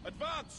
Advance!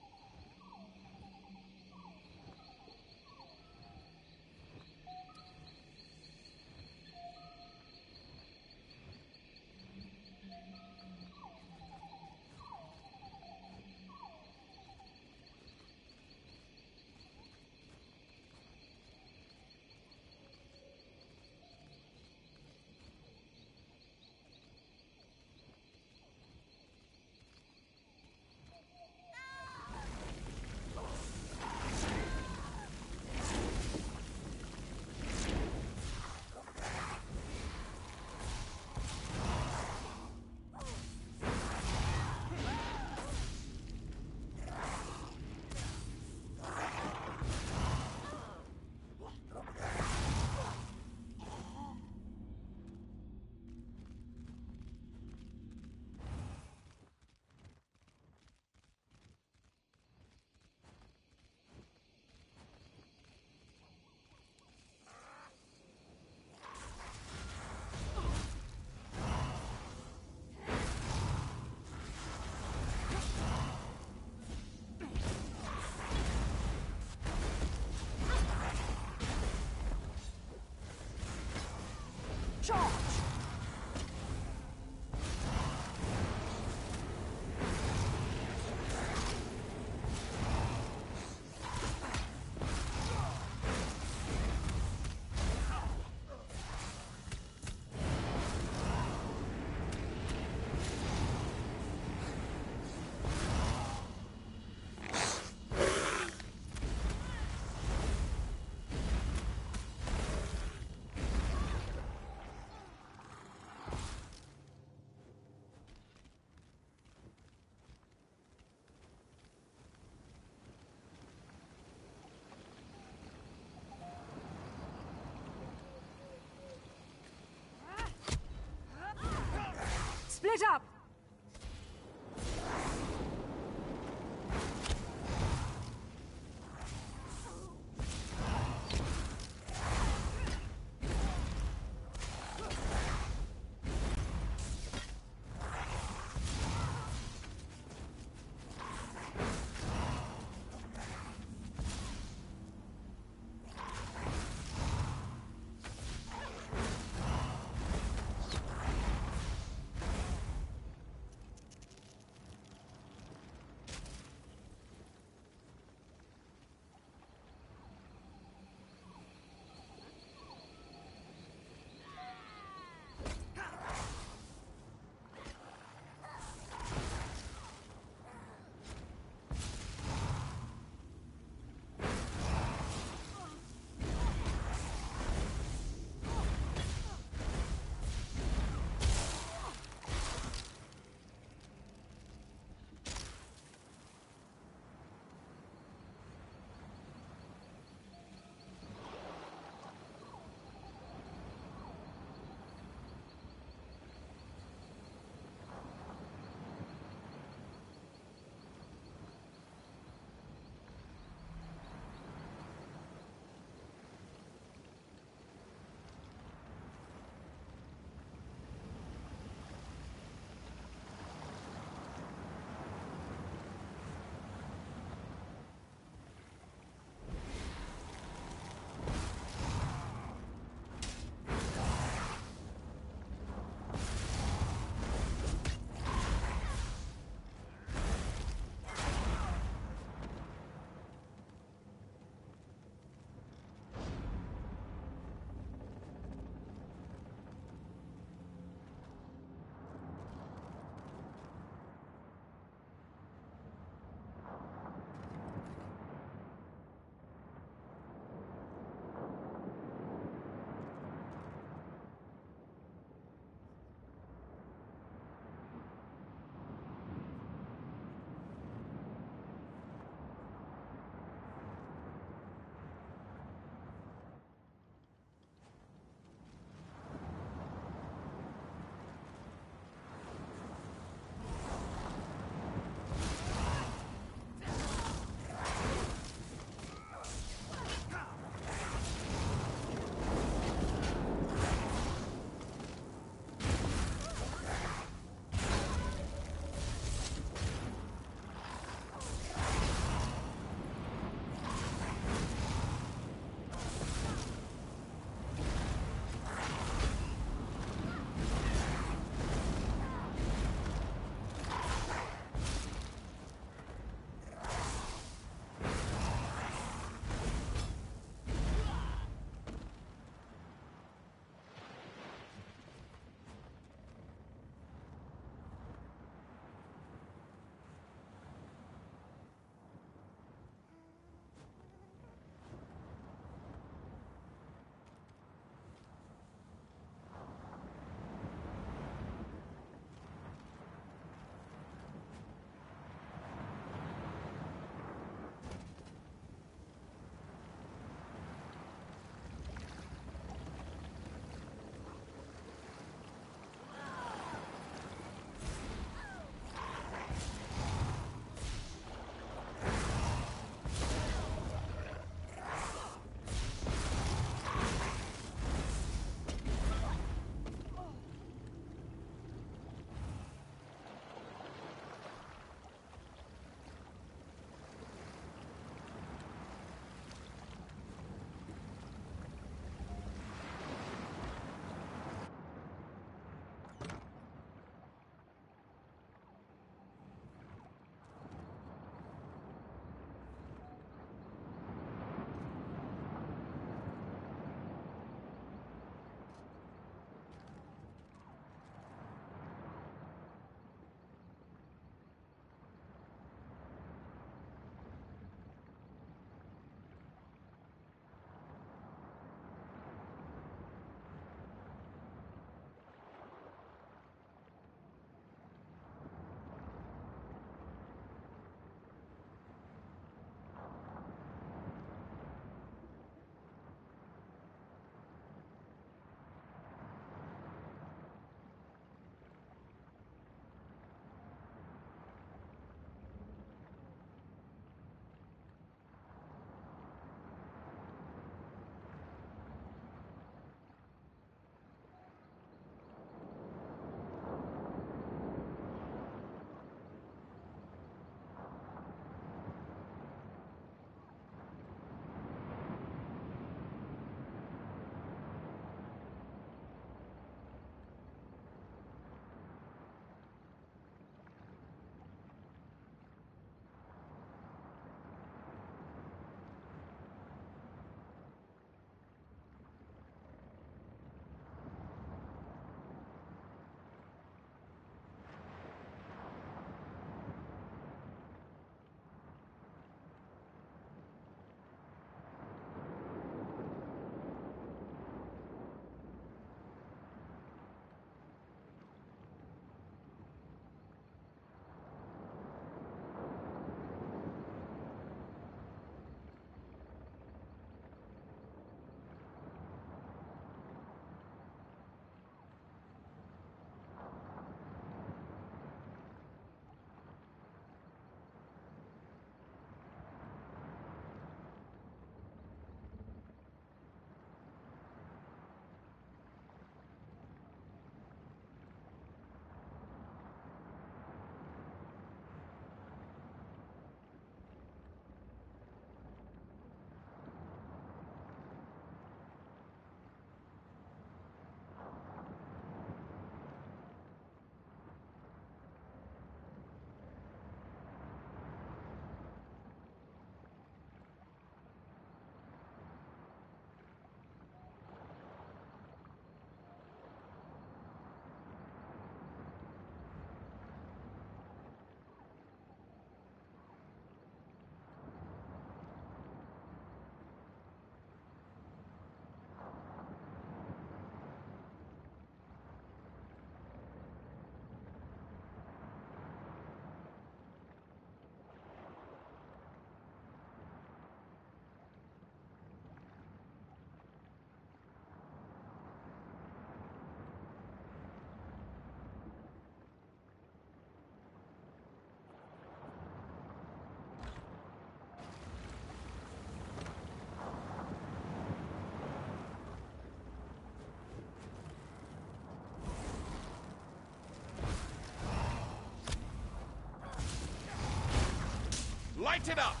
Light it up!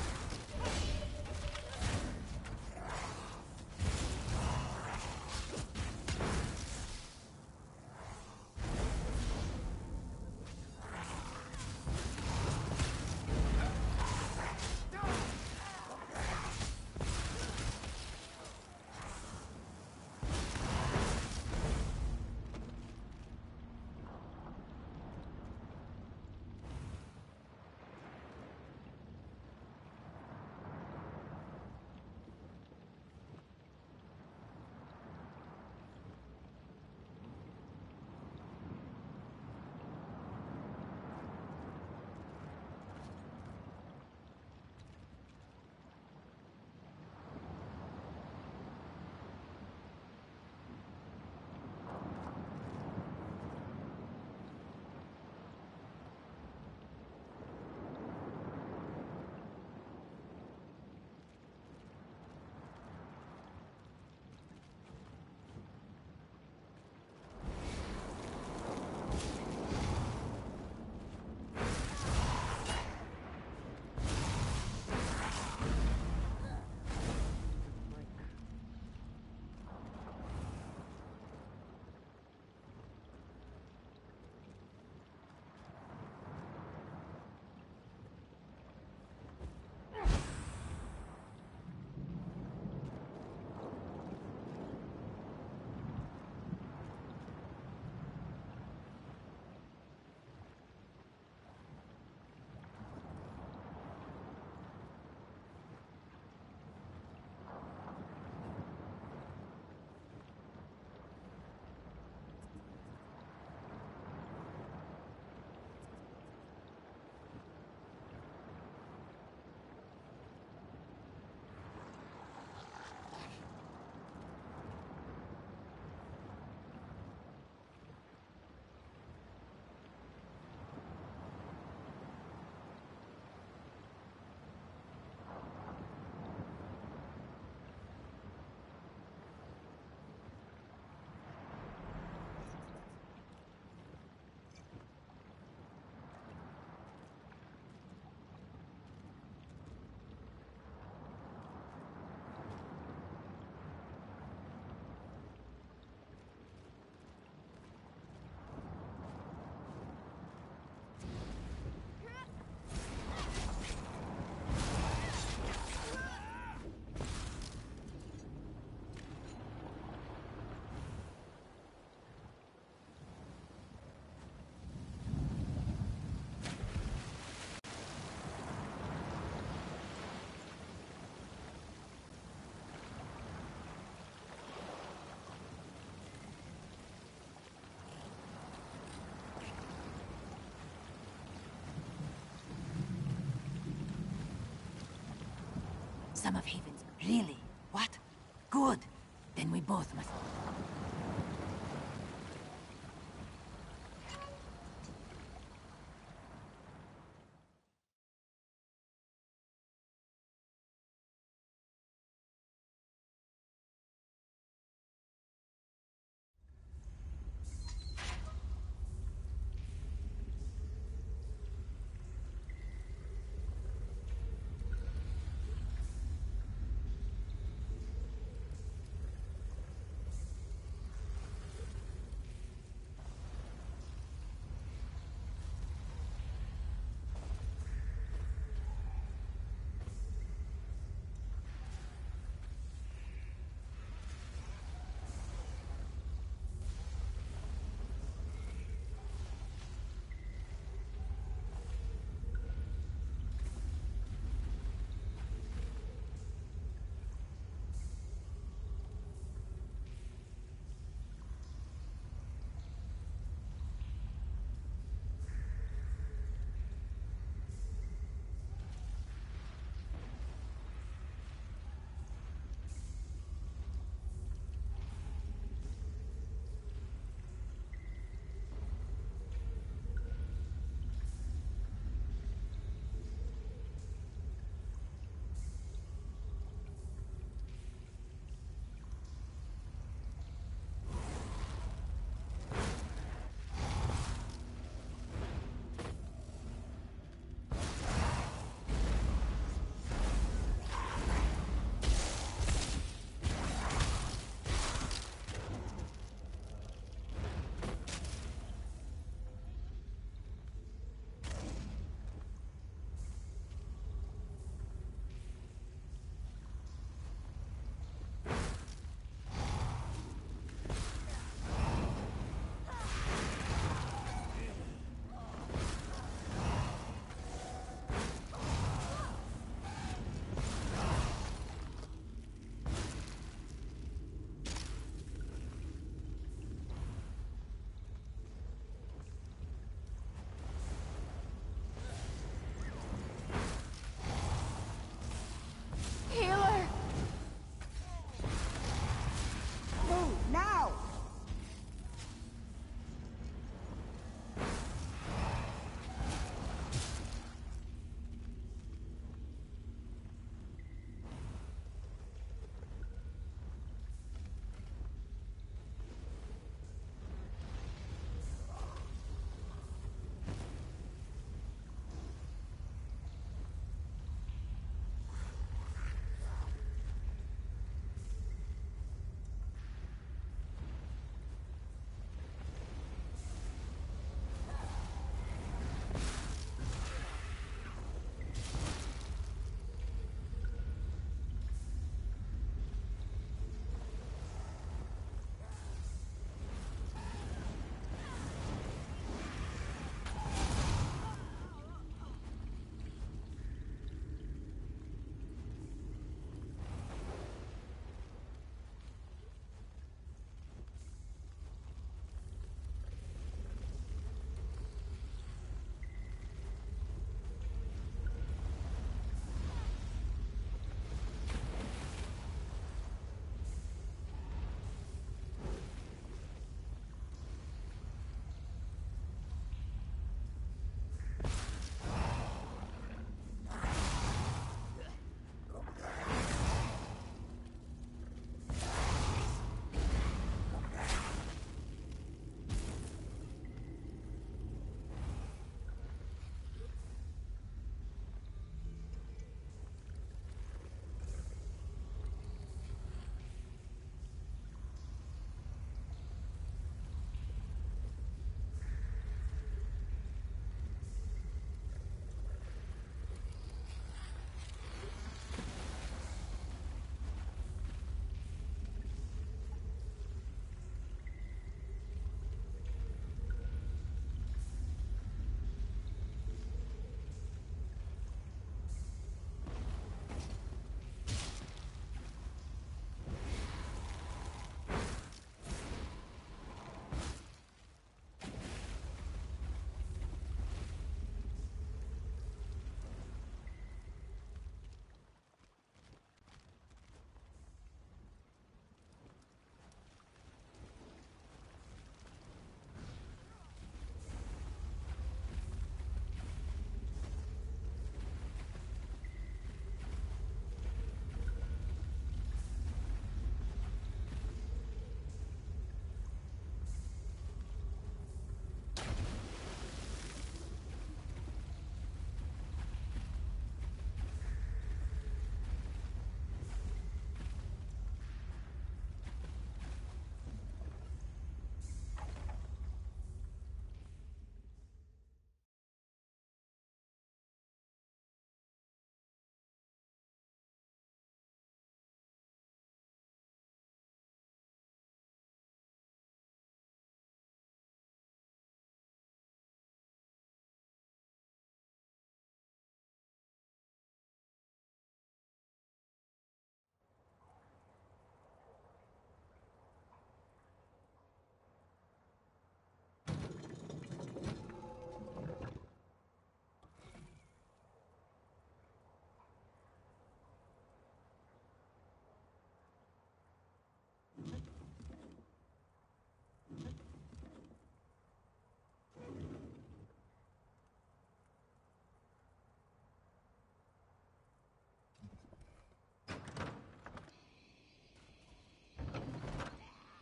Some of Haven's. Really? What? Good. Then we both must...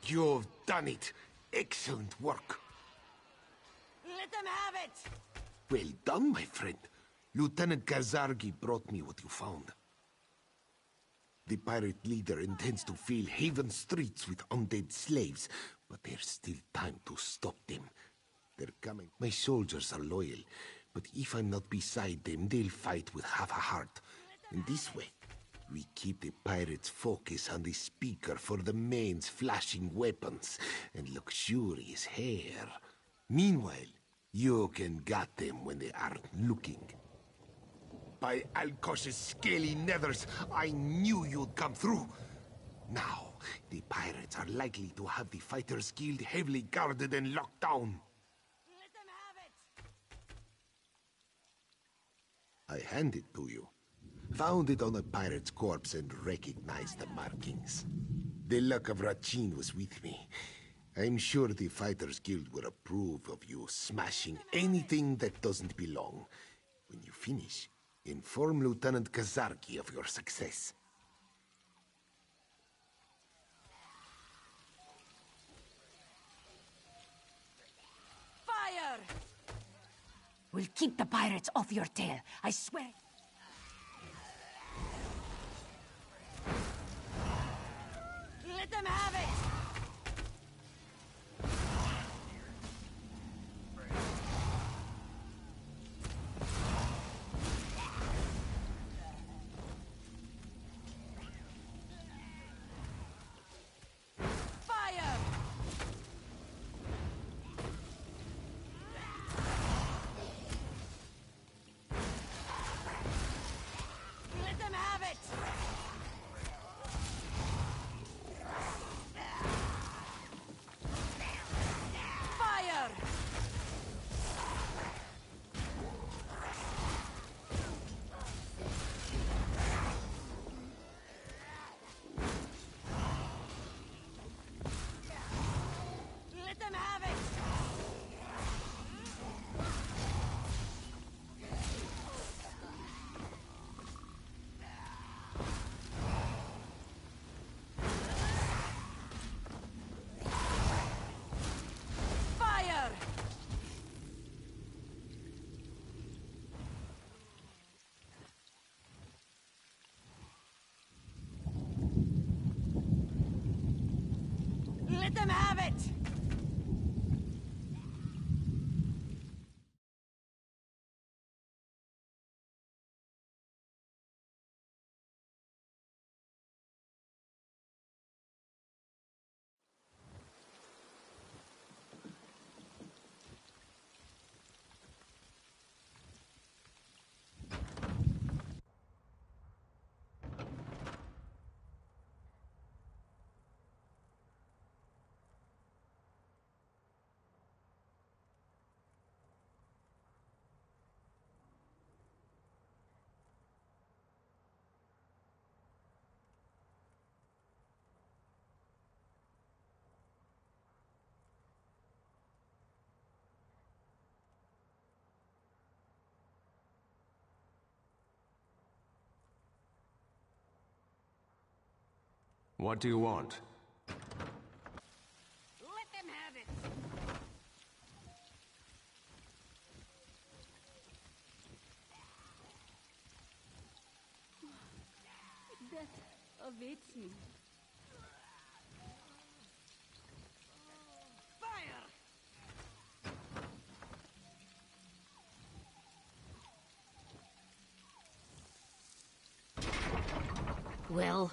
You've done it. Excellent work. Let them have it! Well done, my friend. Lieutenant Kazargi brought me what you found. The pirate leader intends to fill Haven streets with undead slaves, but there's still time to stop them. They're coming. My soldiers are loyal, but if I'm not beside them, they'll fight with half a heart. In this way, we keep the pirates' focus on the speaker for the man's flashing weapons and luxurious hair. Meanwhile, you can gut them when they aren't looking. By Alkosh's scaly nethers, I knew you'd come through. Now, the pirates are likely to have the Fighters Guild heavily guarded and locked down. Let them have it! I hand it to you. Found it on a pirate's corpse and recognized the markings. The luck of Rachin was with me. I'm sure the Fighters Guild will approve of you smashing anything that doesn't belong. When you finish, inform Lieutenant Kazarki of your success. Fire! We'll keep the pirates off your tail, I swear. Let them have it! Let them have it! What do you want? Let them have it! That awaits me. Fire! Well...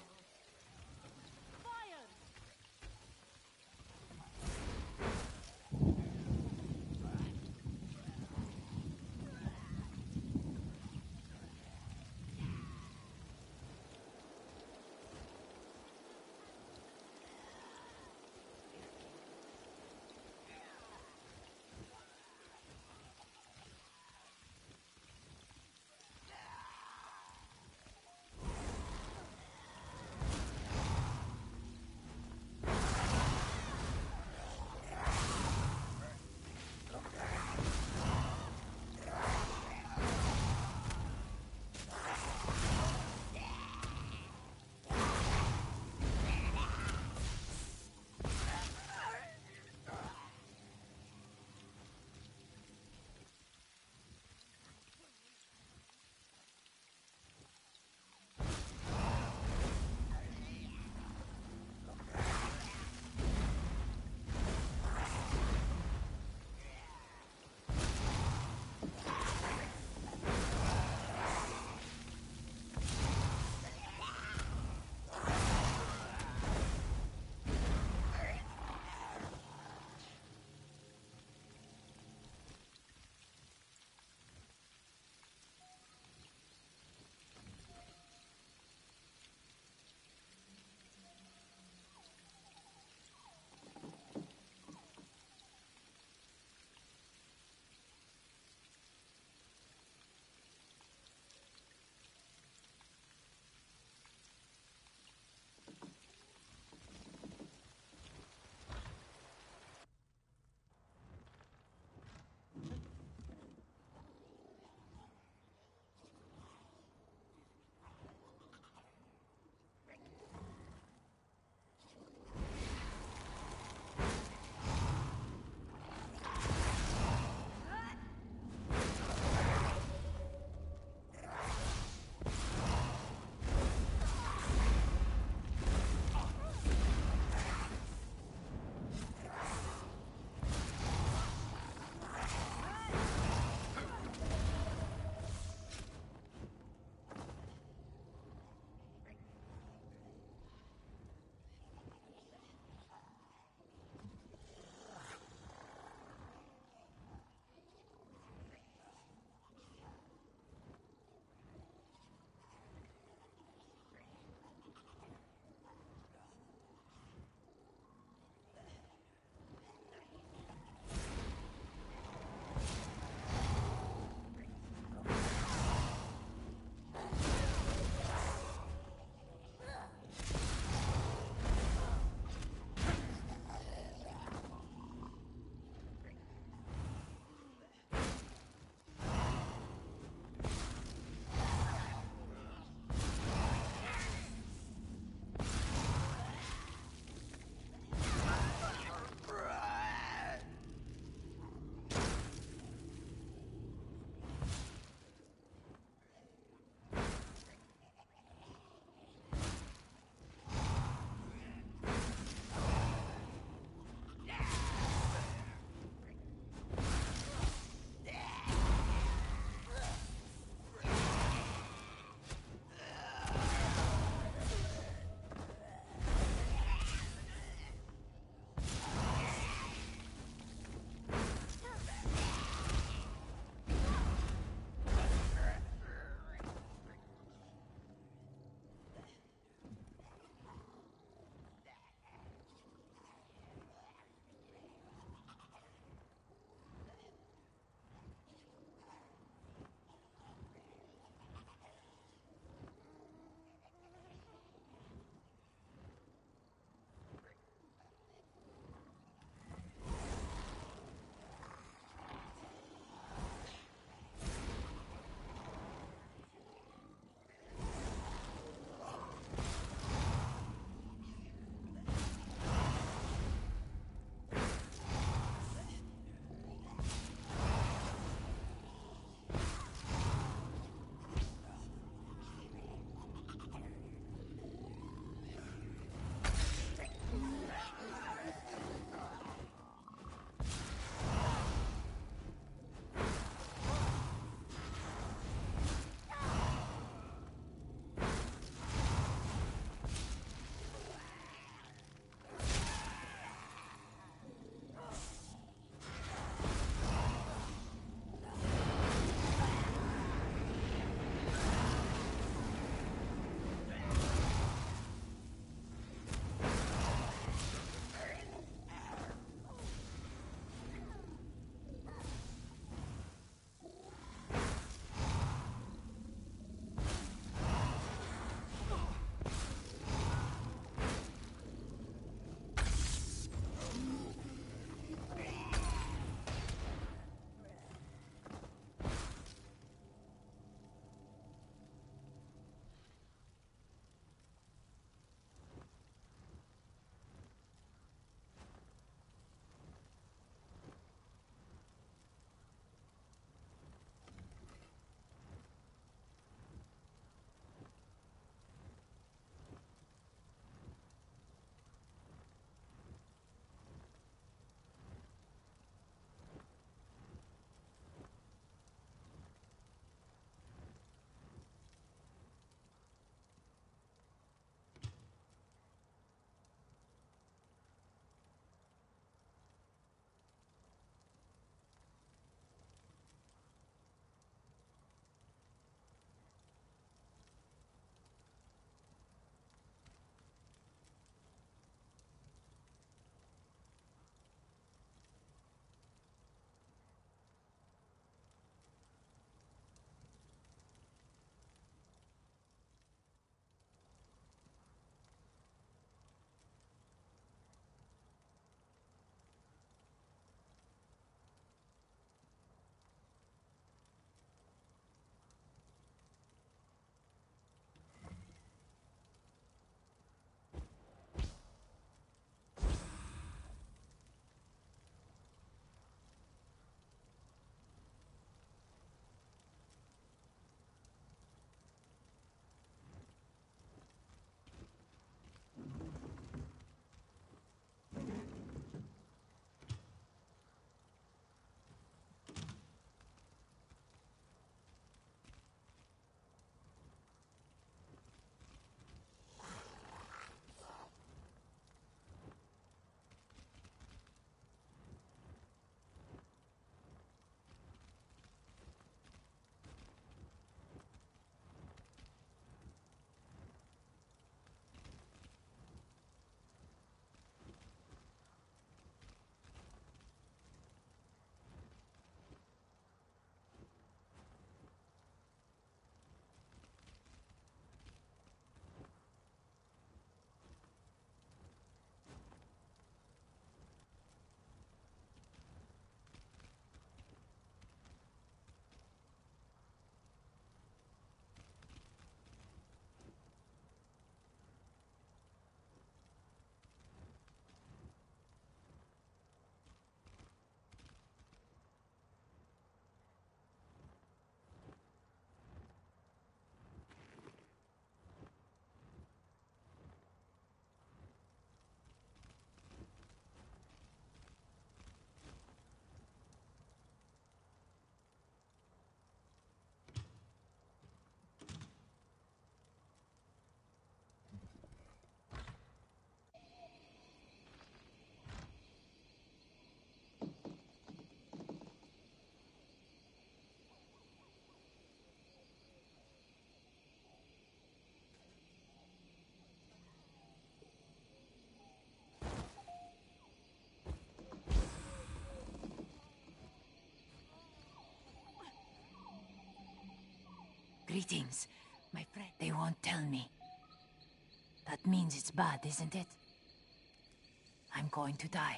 Greetings, my friend. They won't tell me. That means it's bad, isn't it? I'm going to die.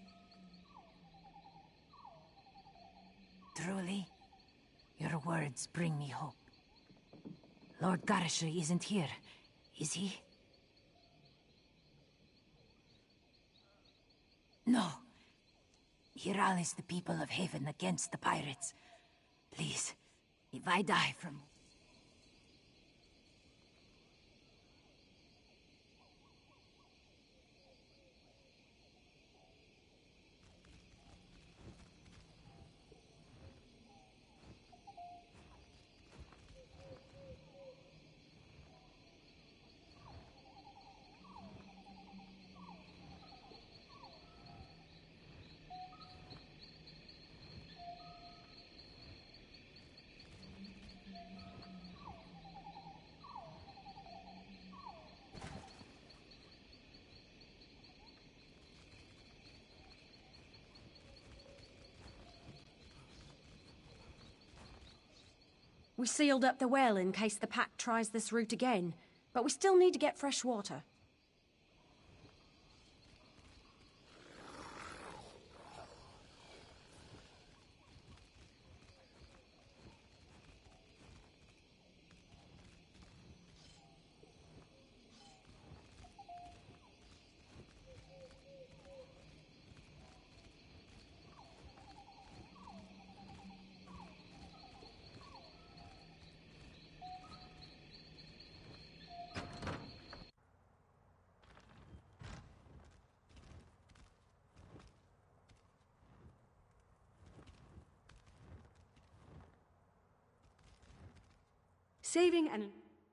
Truly, your words bring me hope. Lord Garishri isn't here, is he? No. He rallies the people of Haven against the pirates. Please, if I die from... We sealed up the well in case the pack tries this route again, but we still need to get fresh water. Saving and...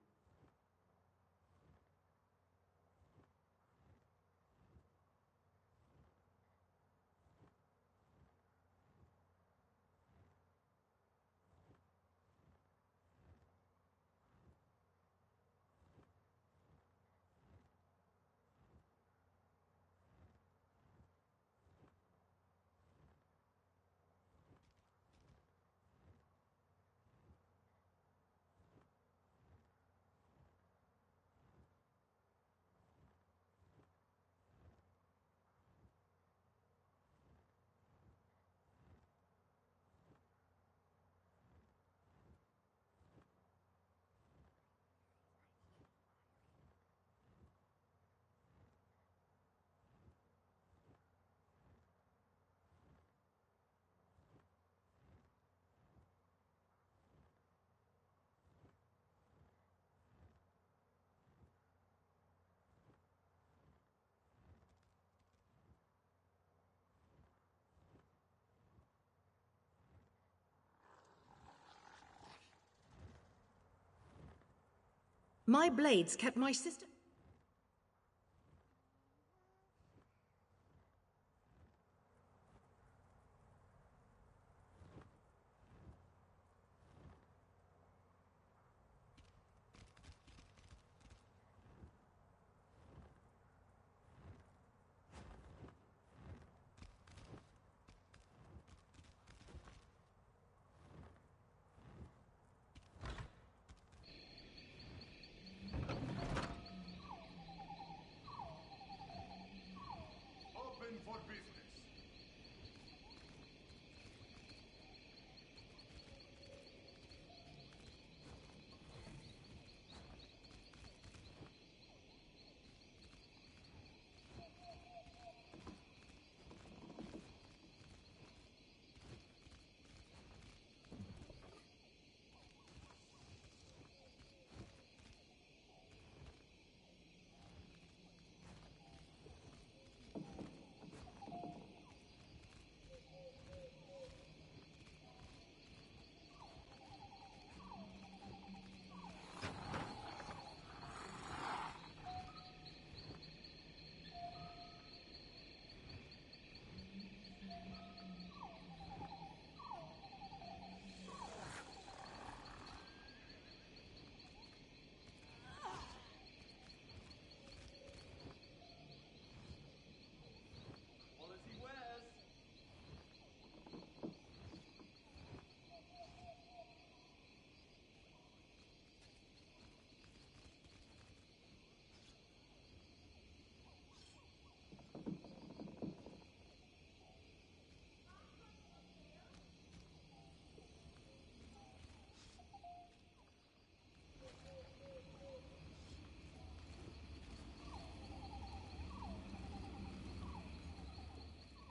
My blades kept my sister... Open for business.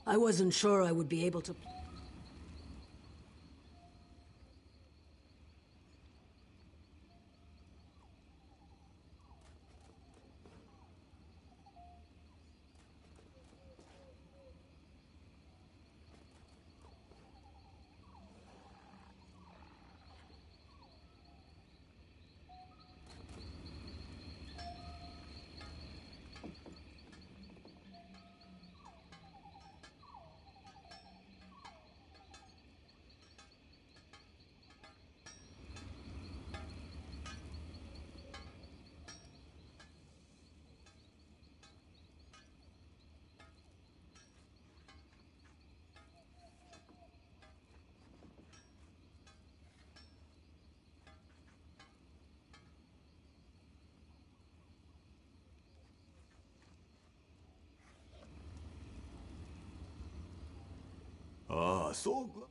I wasn't sure I would be able to... Ah, so glad.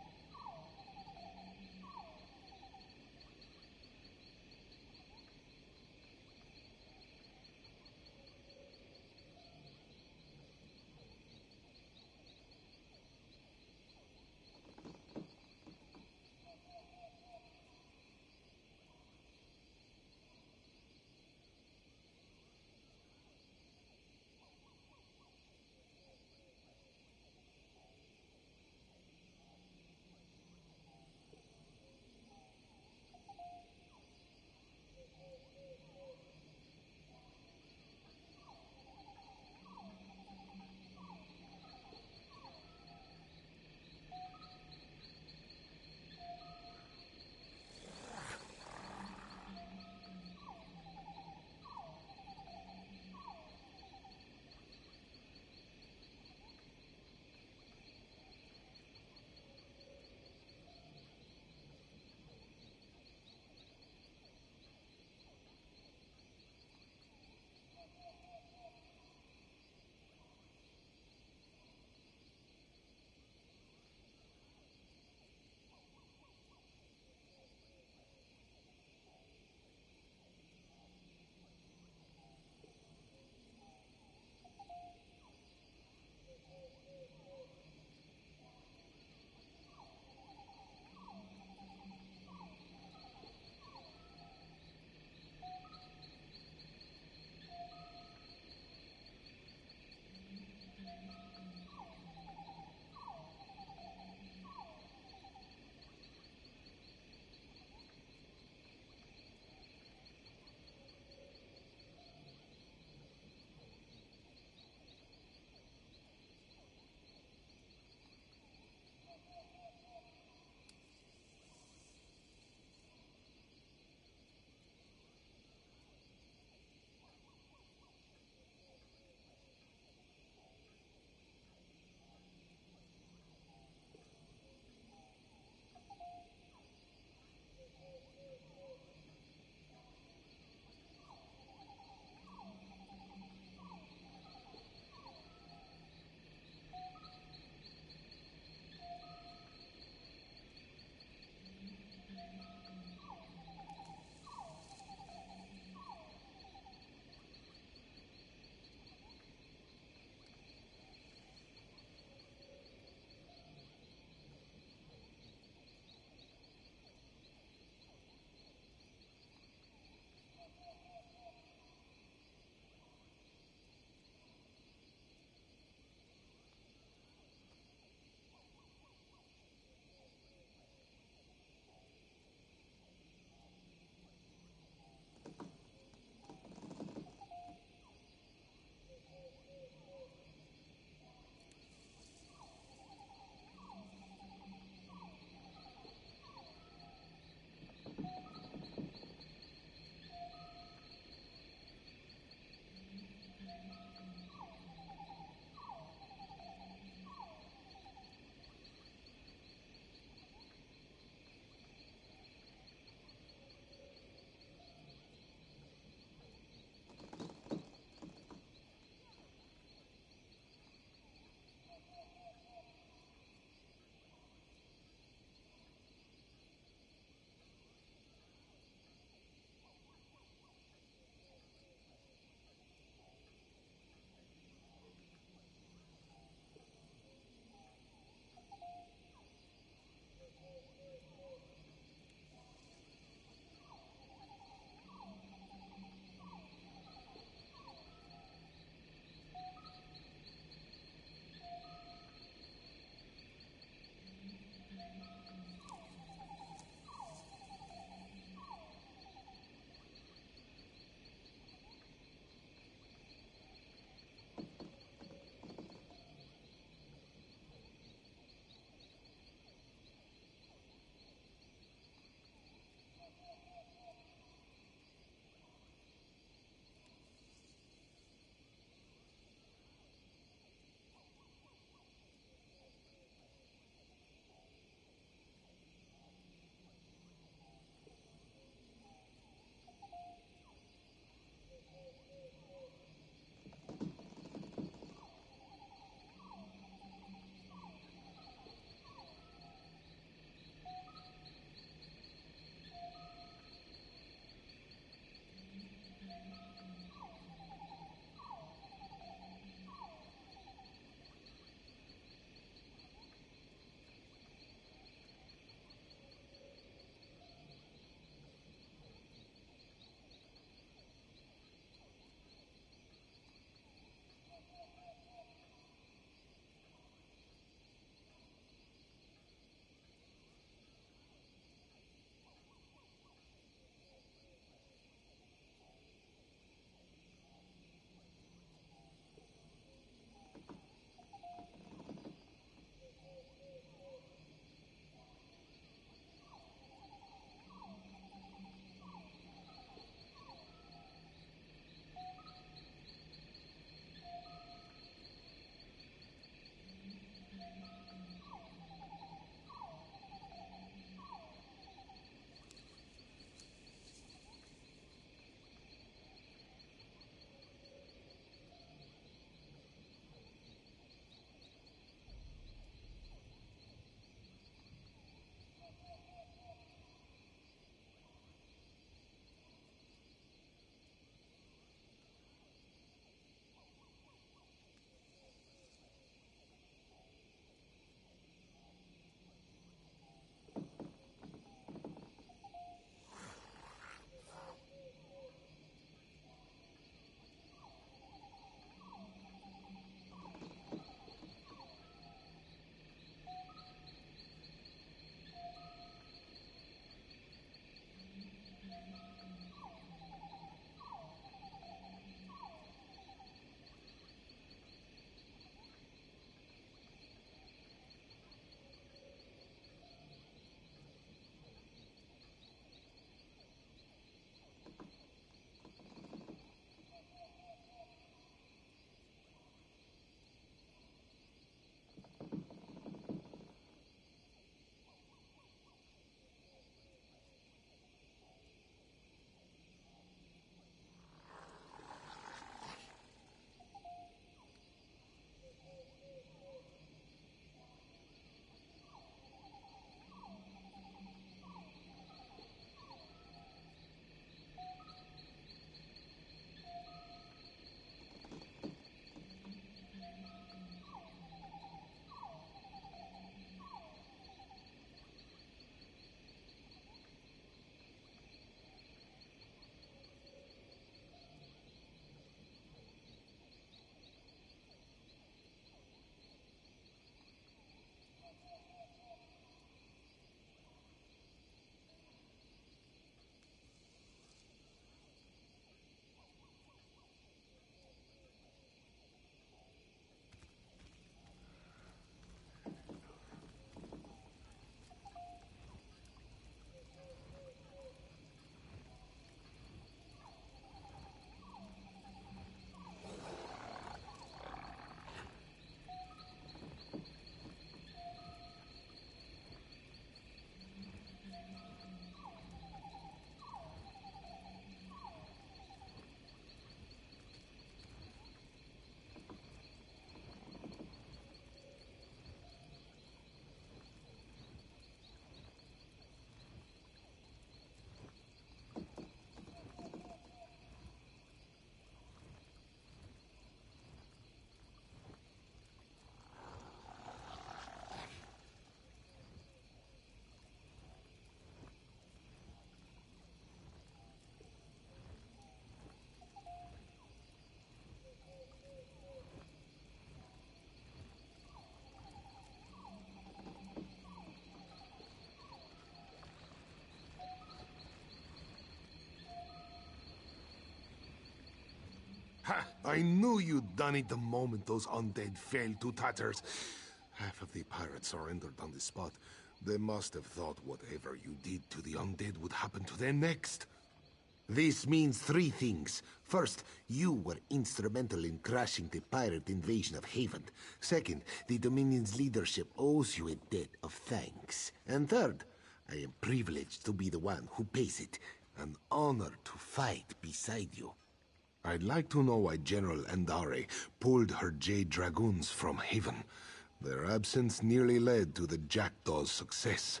Ha! I knew you'd done it the moment those undead fell to tatters. Half of the pirates surrendered on the spot. They must have thought whatever you did to the undead would happen to them next. This means three things. First, you were instrumental in crashing the pirate invasion of Haven. Second, the Dominion's leadership owes you a debt of thanks. And third, I am privileged to be the one who pays it. An honor to fight beside you. I'd like to know why General Andare pulled her Jade Dragoons from Haven. Their absence nearly led to the Jackdaw's success.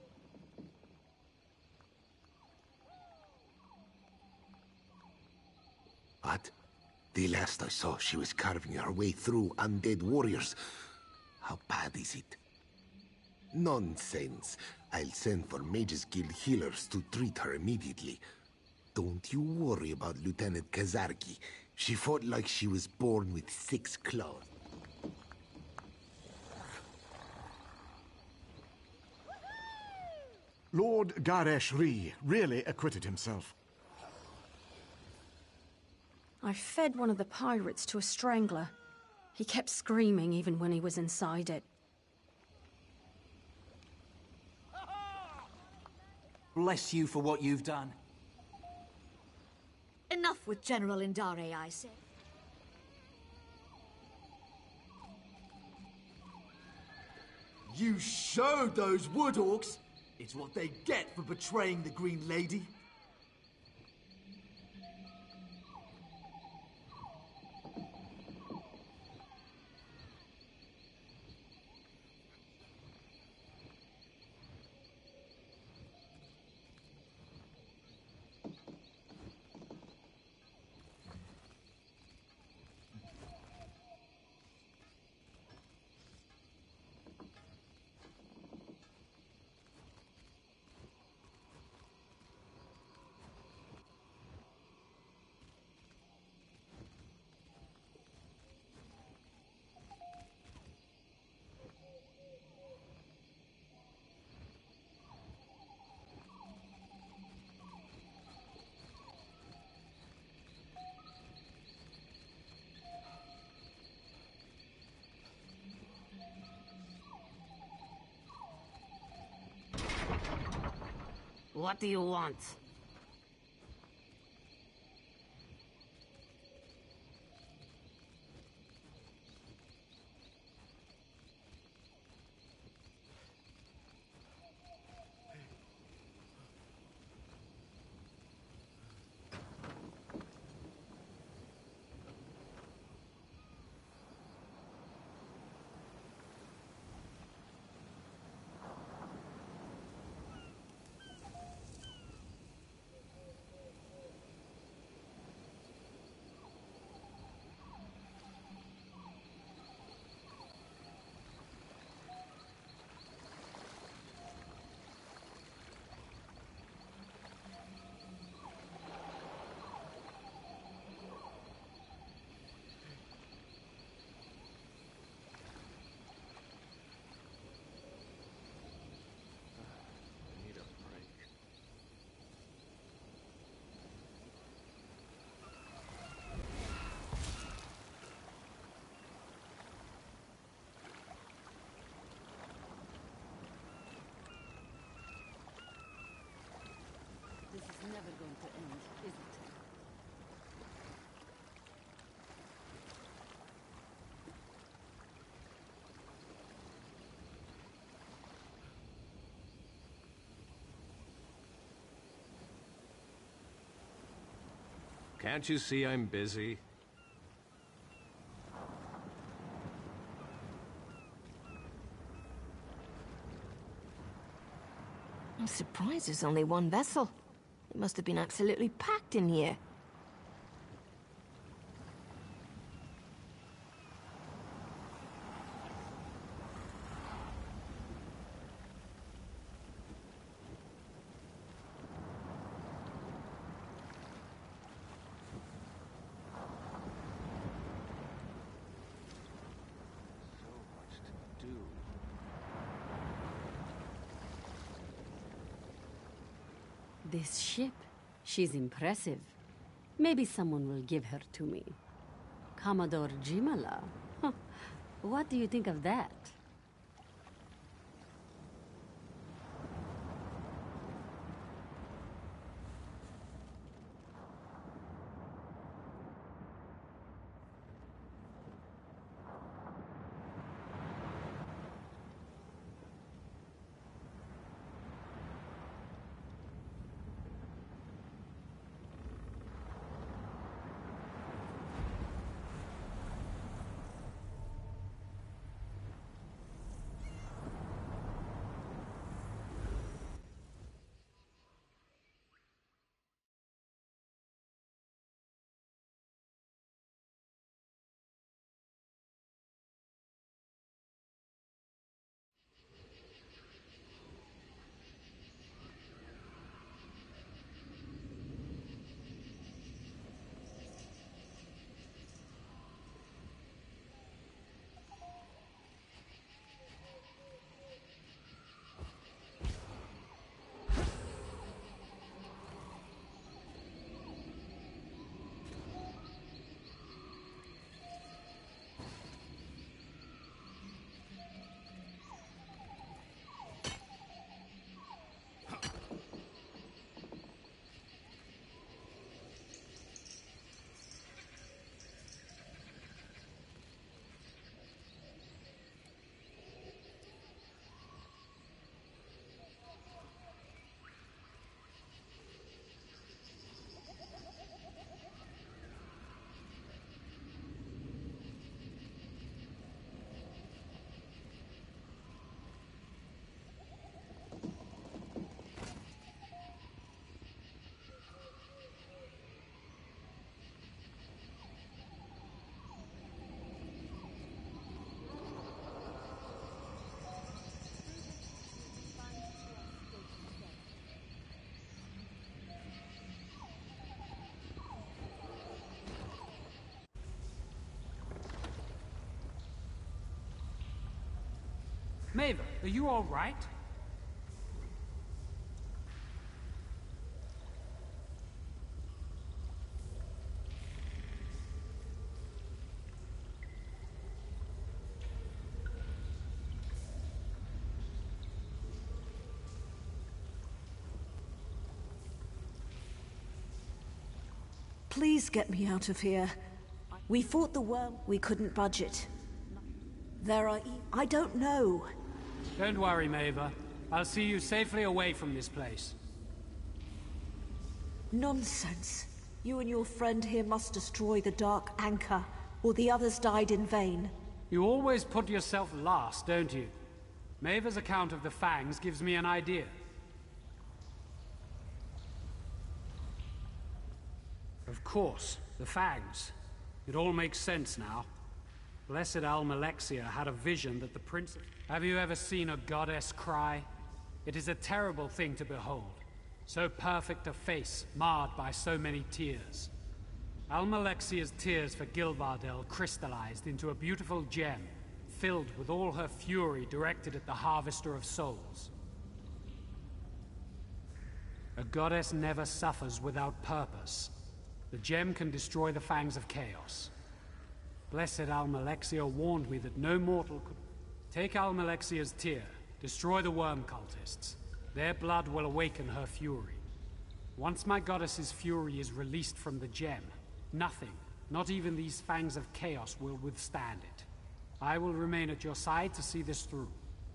What? The last I saw, she was carving her way through undead warriors. How bad is it? Nonsense. I'll send for Mages Guild healers to treat her immediately. Don't you worry about Lieutenant Kazarki. She fought like she was born with 6 claws. Lord Garesh Ree really acquitted himself. I fed one of the pirates to a strangler. He kept screaming even when he was inside it. Bless you for what you've done. Enough with General Indare, I say. You showed those wood orcs. It's what they get for betraying the Green Lady. What do you want? This is never going to end, is it? Can't you see I'm busy? I'm surprised there's only one vessel. It must have been absolutely packed in here. This ship, she's impressive. Maybe someone will give her to me. Commodore Jimala? What do you think of that? Maeve, are you all right? Please get me out of here. We fought the worm, we couldn't budge it. I don't know. Don't worry, Maeve. I'll see you safely away from this place. Nonsense. You and your friend here must destroy the Dark Anchor, or the others died in vain. You always put yourself last, don't you? Maeve's account of the Fangs gives me an idea. Of course, the Fangs. It all makes sense now. Blessed Almalexia had a vision that the prince... Have you ever seen a goddess cry? It is a terrible thing to behold. So perfect a face, marred by so many tears. Almalexia's tears for Gilvardel crystallized into a beautiful gem, filled with all her fury directed at the Harvester of Souls. A goddess never suffers without purpose. The gem can destroy the Fangs of Chaos. Blessed Almalexia warned me that no mortal could... Take Almalexia's tear, destroy the worm cultists. Their blood will awaken her fury. Once my goddess's fury is released from the gem, nothing, not even these Fangs of Chaos, will withstand it. I will remain at your side to see this through.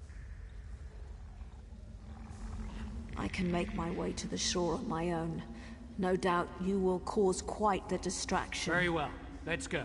I can make my way to the shore on my own. No doubt you will cause quite the distraction. Very well. Let's go.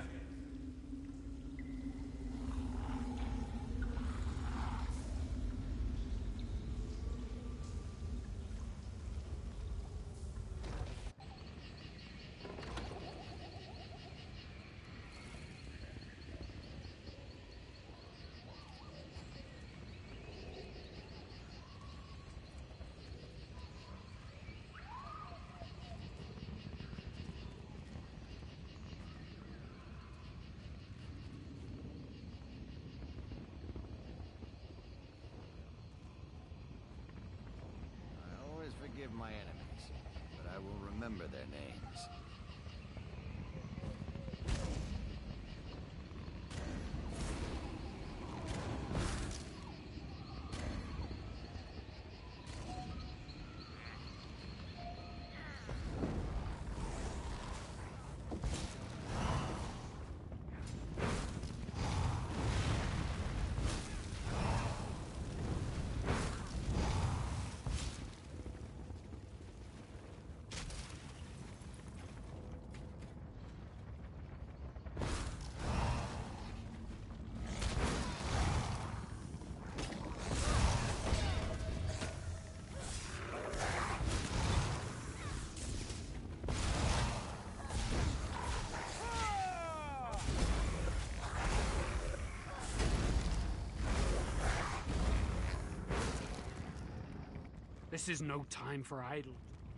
Forgive my enemies, but I will remember their names. This is no time for idle.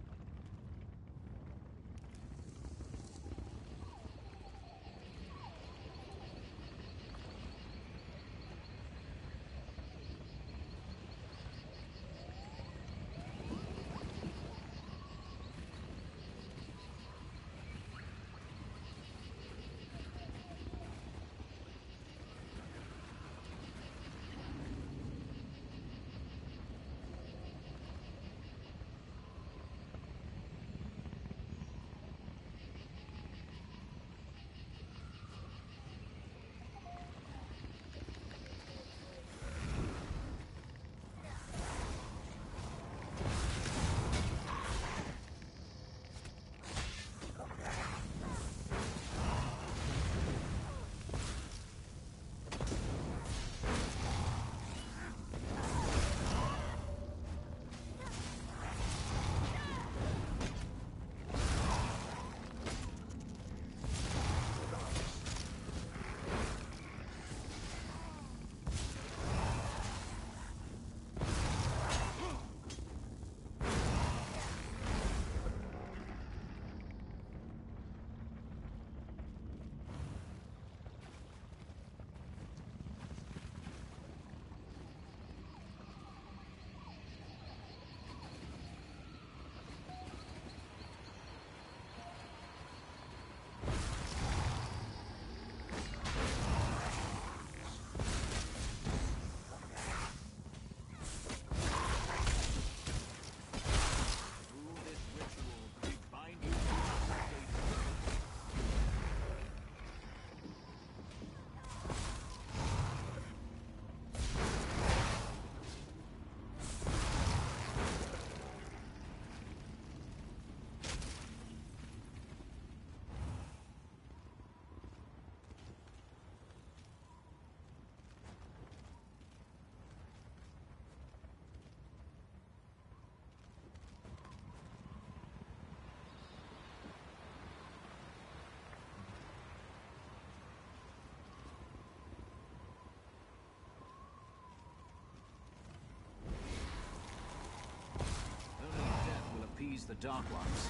Appease the Dark Ones.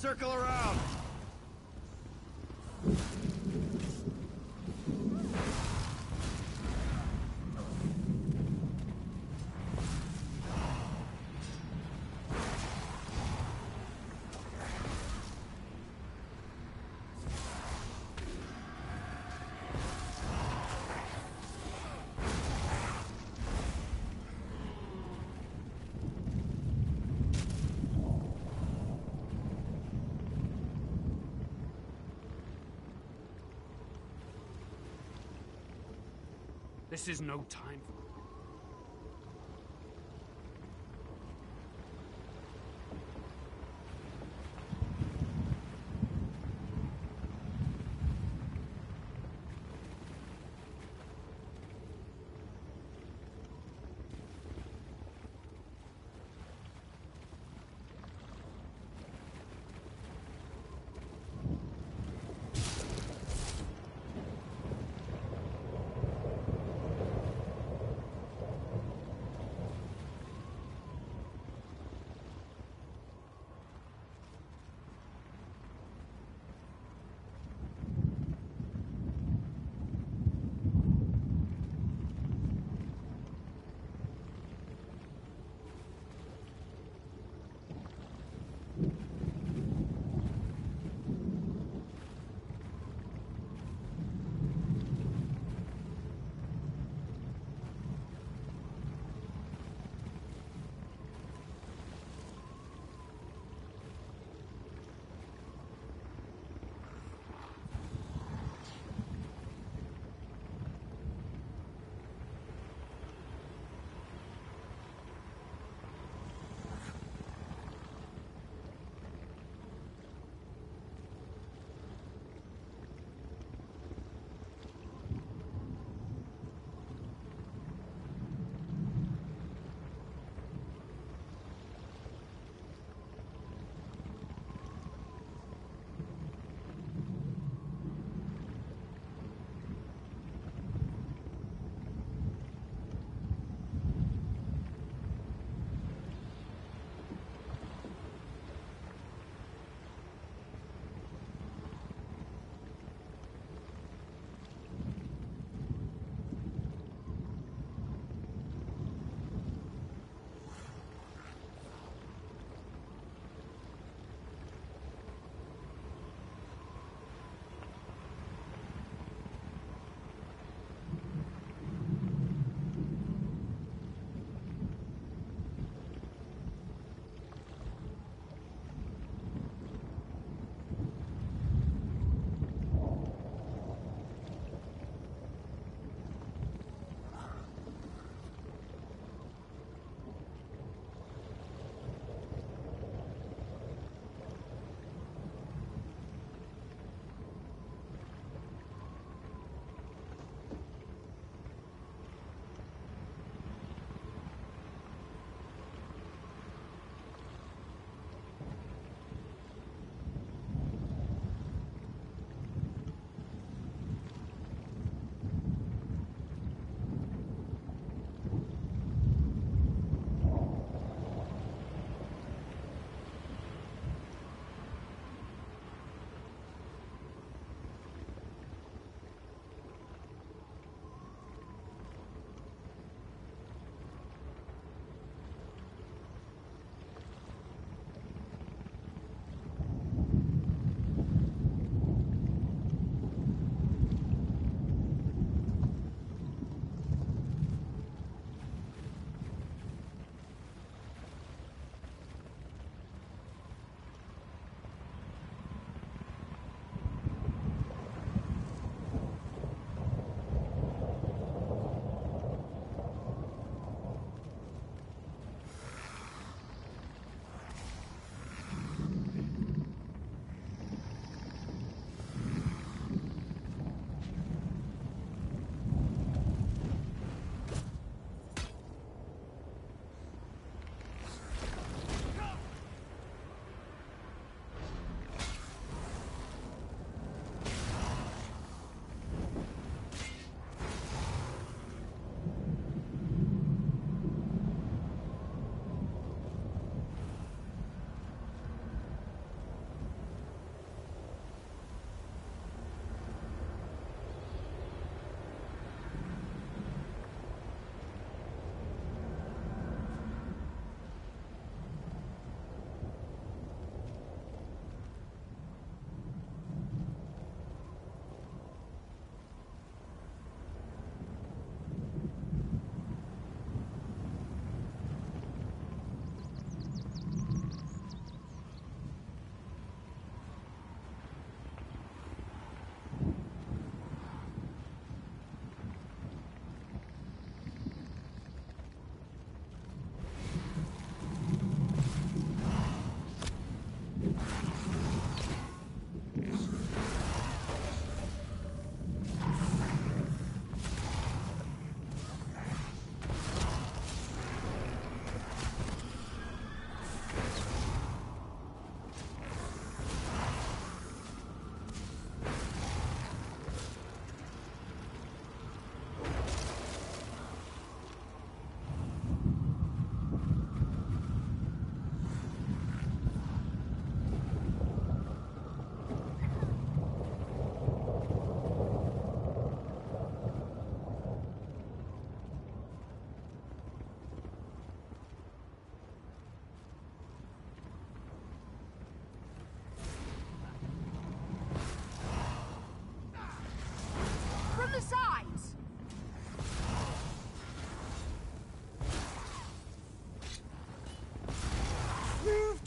circle around. This is no time for...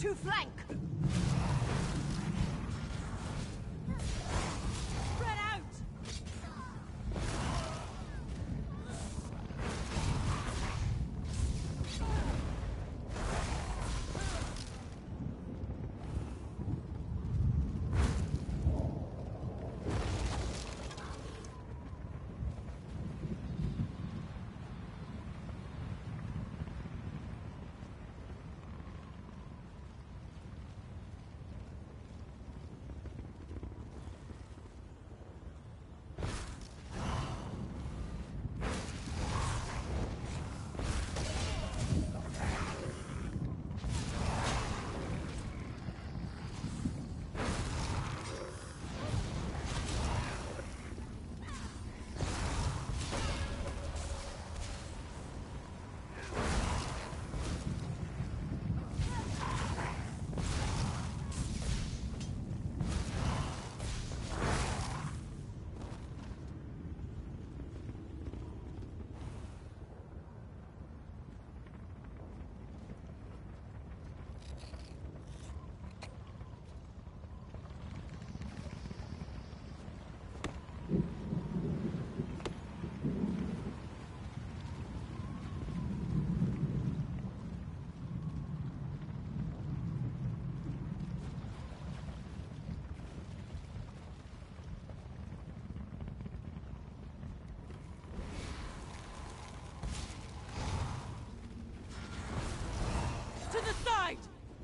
to flank! Spread out! To the side!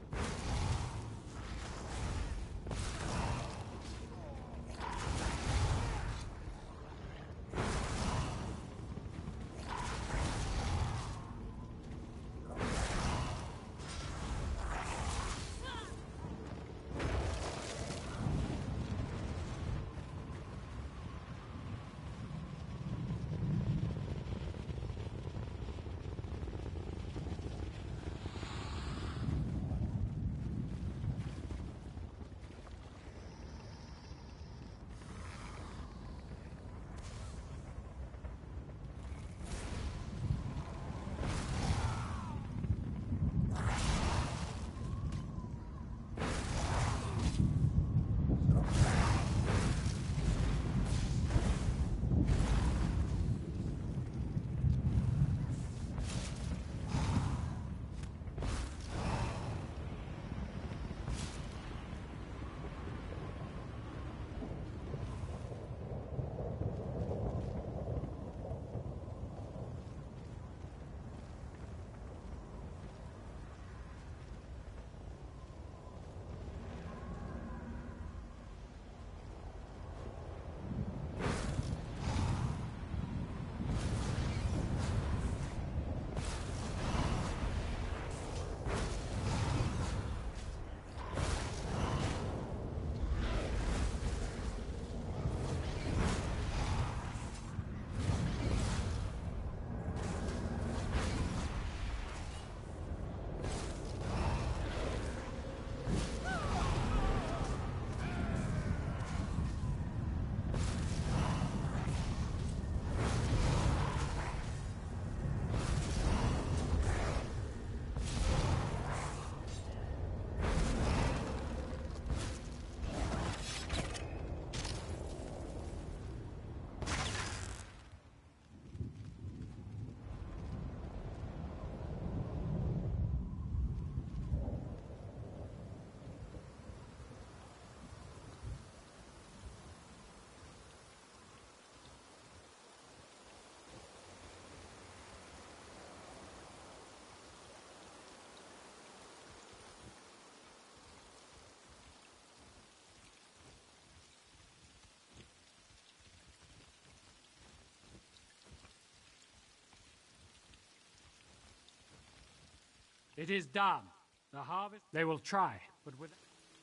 It is done. The harvest... They will try, but with...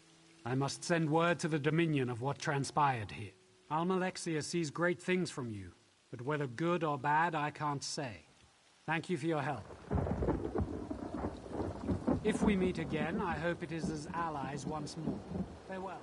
I must send word to the Dominion of what transpired here. Almalexia sees great things from you, but whether good or bad, I can't say. Thank you for your help. If we meet again, I hope it is as allies once more. Farewell.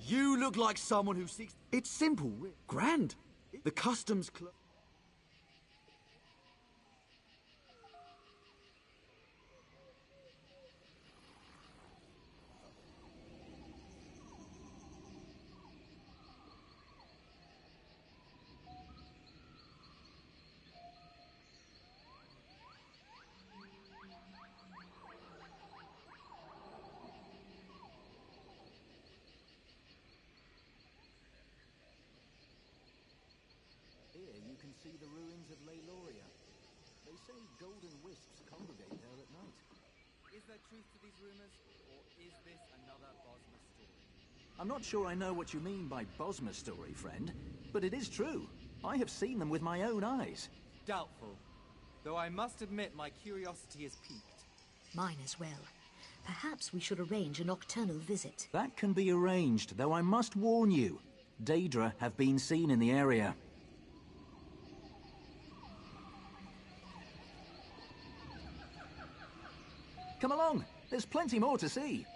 You look like someone who seeks... It's simple. Grand. The customs clerk... Here you can see the ruins of Leiloria. They say golden wisps congregate there at night. Is there truth to these rumors, or is this another Bosma story? I'm not sure I know what you mean by Bosma story, friend, but it is true. I have seen them with my own eyes. Doubtful. Though I must admit my curiosity is piqued. Mine as well. Perhaps we should arrange a nocturnal visit. That can be arranged, though I must warn you. Daedra have been seen in the area. Come along, there's plenty more to see.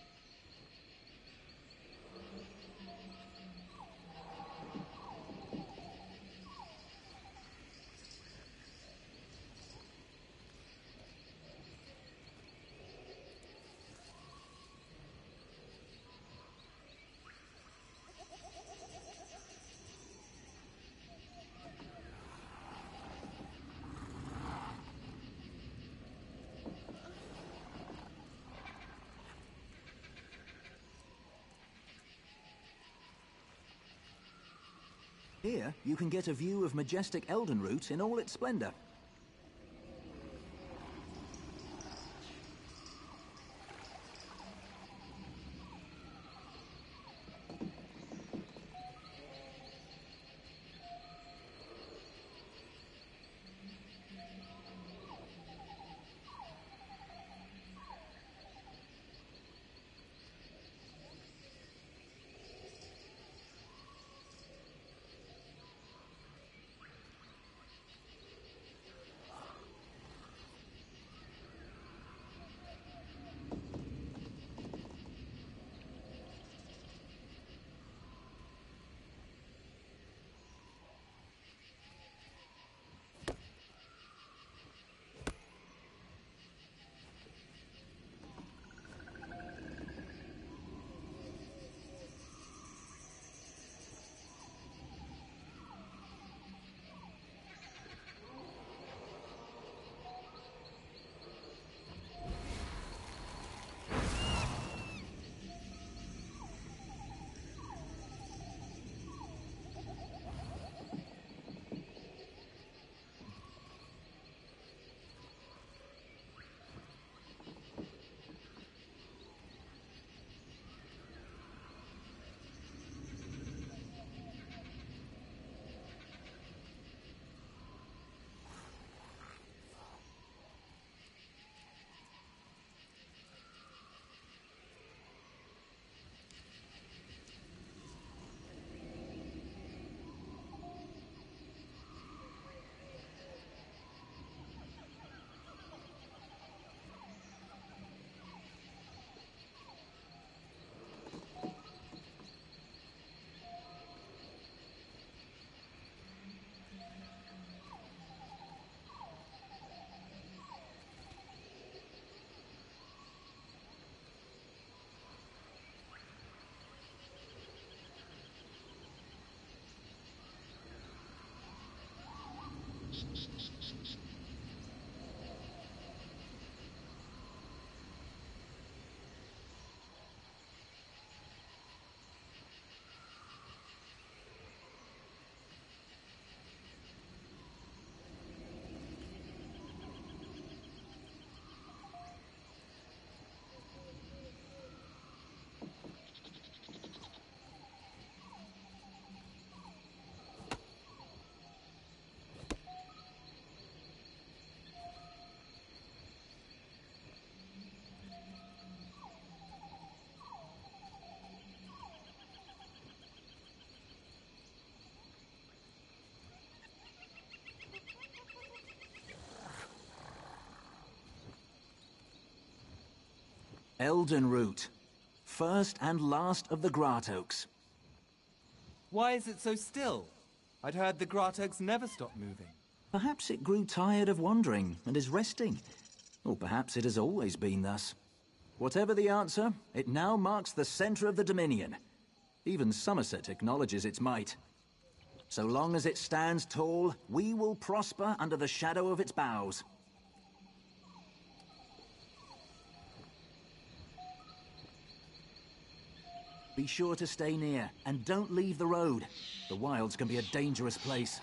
Here, you can get a view of majestic Eldenroot in all its splendor. Eldenroot. first and last of the Gratoaks. Why is it so still? I'd heard the Gratoaks never stop moving. Perhaps it grew tired of wandering and is resting. Or perhaps it has always been thus. Whatever the answer, it now marks the center of the Dominion. Even Somerset acknowledges its might. So long as it stands tall, we will prosper under the shadow of its boughs. Be sure to stay near, and don't leave the road. The wilds can be a dangerous place.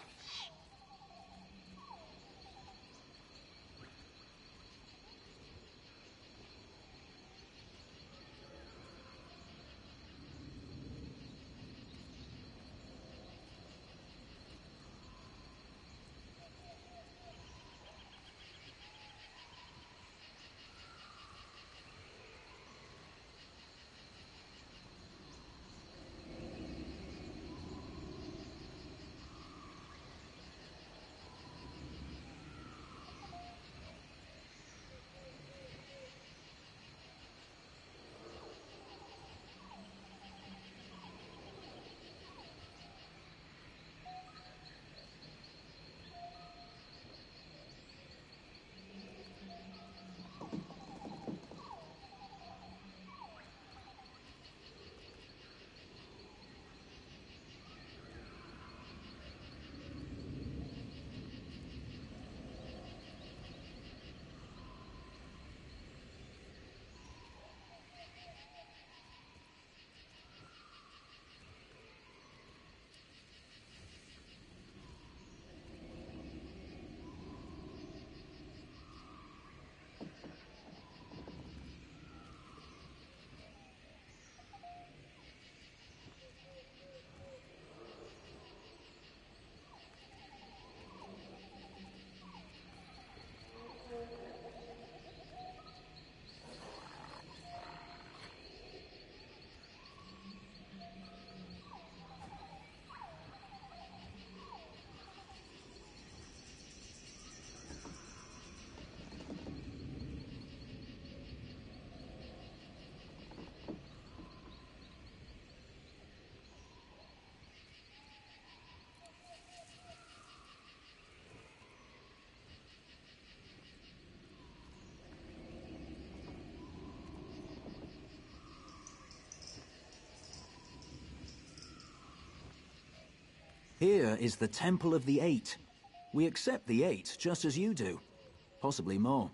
Here is the Temple of the Eight. We accept the Eight just as you do. Possibly more.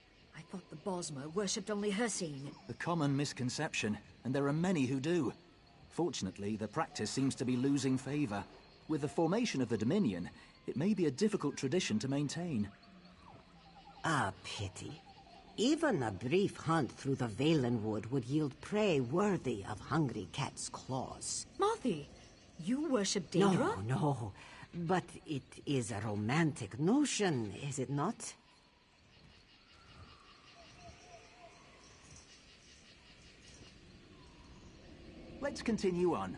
I thought the Bosmer worshipped only Hircine. A common misconception, and there are many who do. Fortunately, the practice seems to be losing favor. With the formation of the Dominion, it may be a difficult tradition to maintain. A pity. Even a brief hunt through the Valenwood would yield prey worthy of hungry cat's claws. Marthy, you worship No, Daedra? no. But it is a romantic notion, is it not? Let's continue on.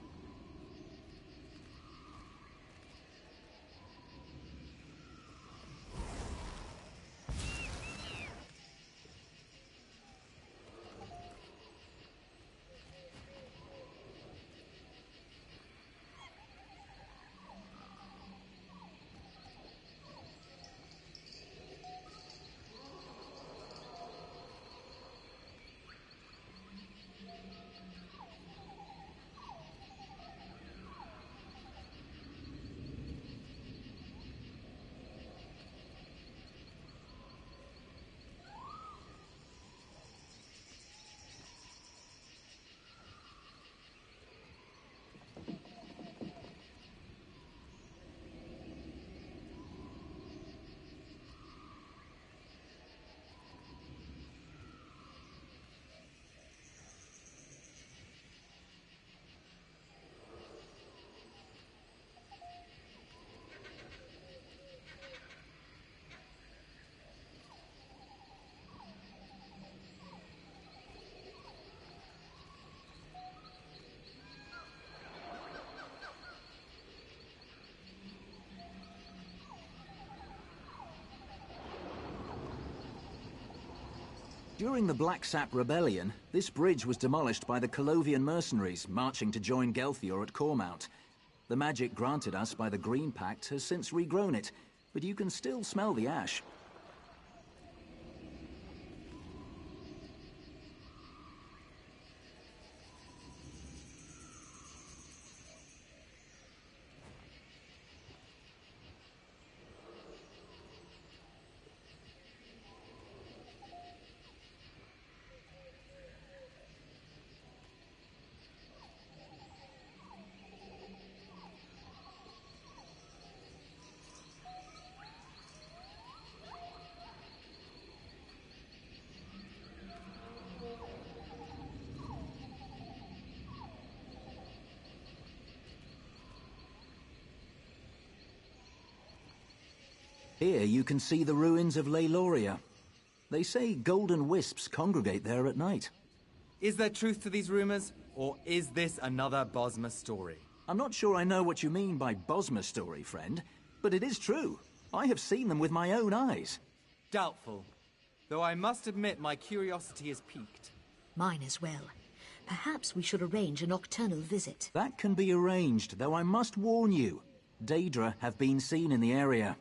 During the Black Sap Rebellion, this bridge was demolished by the Colovian mercenaries marching to join Gelthior at Cormount. The magic granted us by the Green Pact has since regrown it, but you can still smell the ash. Here you can see the ruins of Leyloria. They say golden wisps congregate there at night. Is there truth to these rumors, or is this another Bosma story? I'm not sure I know what you mean by Bosma story, friend, but it is true. I have seen them with my own eyes. Doubtful. Though I must admit my curiosity is piqued. Mine as well. Perhaps we should arrange a nocturnal visit. That can be arranged, though I must warn you. Daedra have been seen in the area.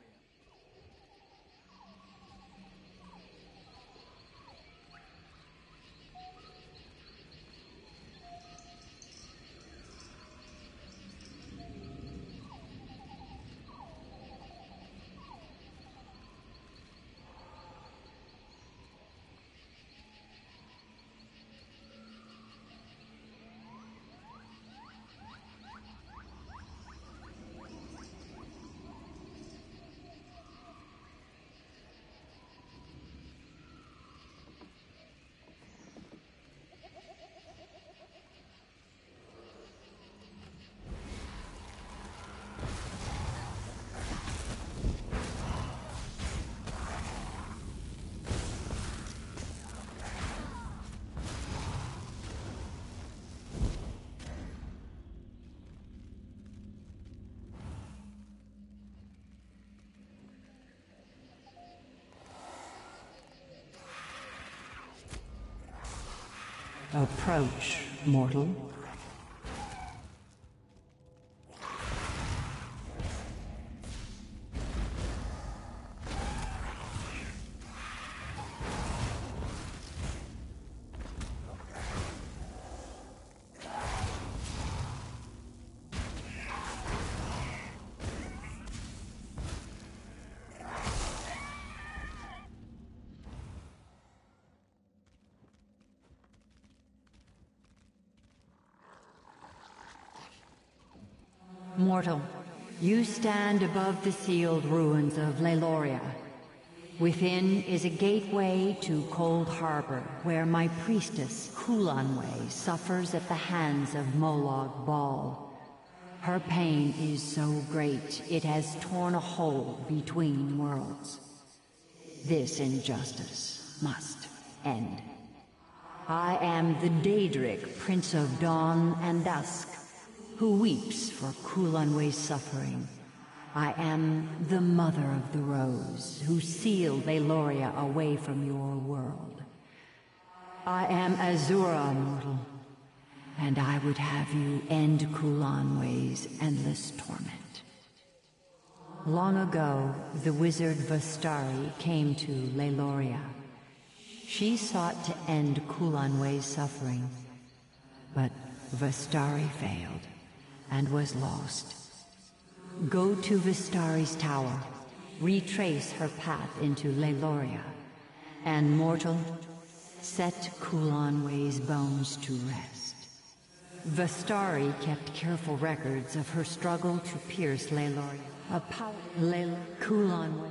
Approach, mortal. Mortal, you stand above the sealed ruins of Leyloria. Within is a gateway to Cold Harbor, where my priestess, Kulanwe, suffers at the hands of Molag Bal. Her pain is so great, it has torn a hole between worlds. This injustice must end. I am the Daedric, Prince of Dawn and Dusk, who weeps for Kulanwe's suffering. I am the Mother of the Rose, who sealed Leyloria away from your world. I am Azura, mortal, and I would have you end Kulanwe's endless torment. Long ago, the wizard Vastari came to Leyloria. She sought to end Kulanwe's suffering, but Vastari failed and was lost. Go to Vistari's tower, retrace her path into Leyloria, and mortal, set Kulanwe's bones to rest. Vastari kept careful records of her struggle to pierce Leyloria. A power Kulanwe.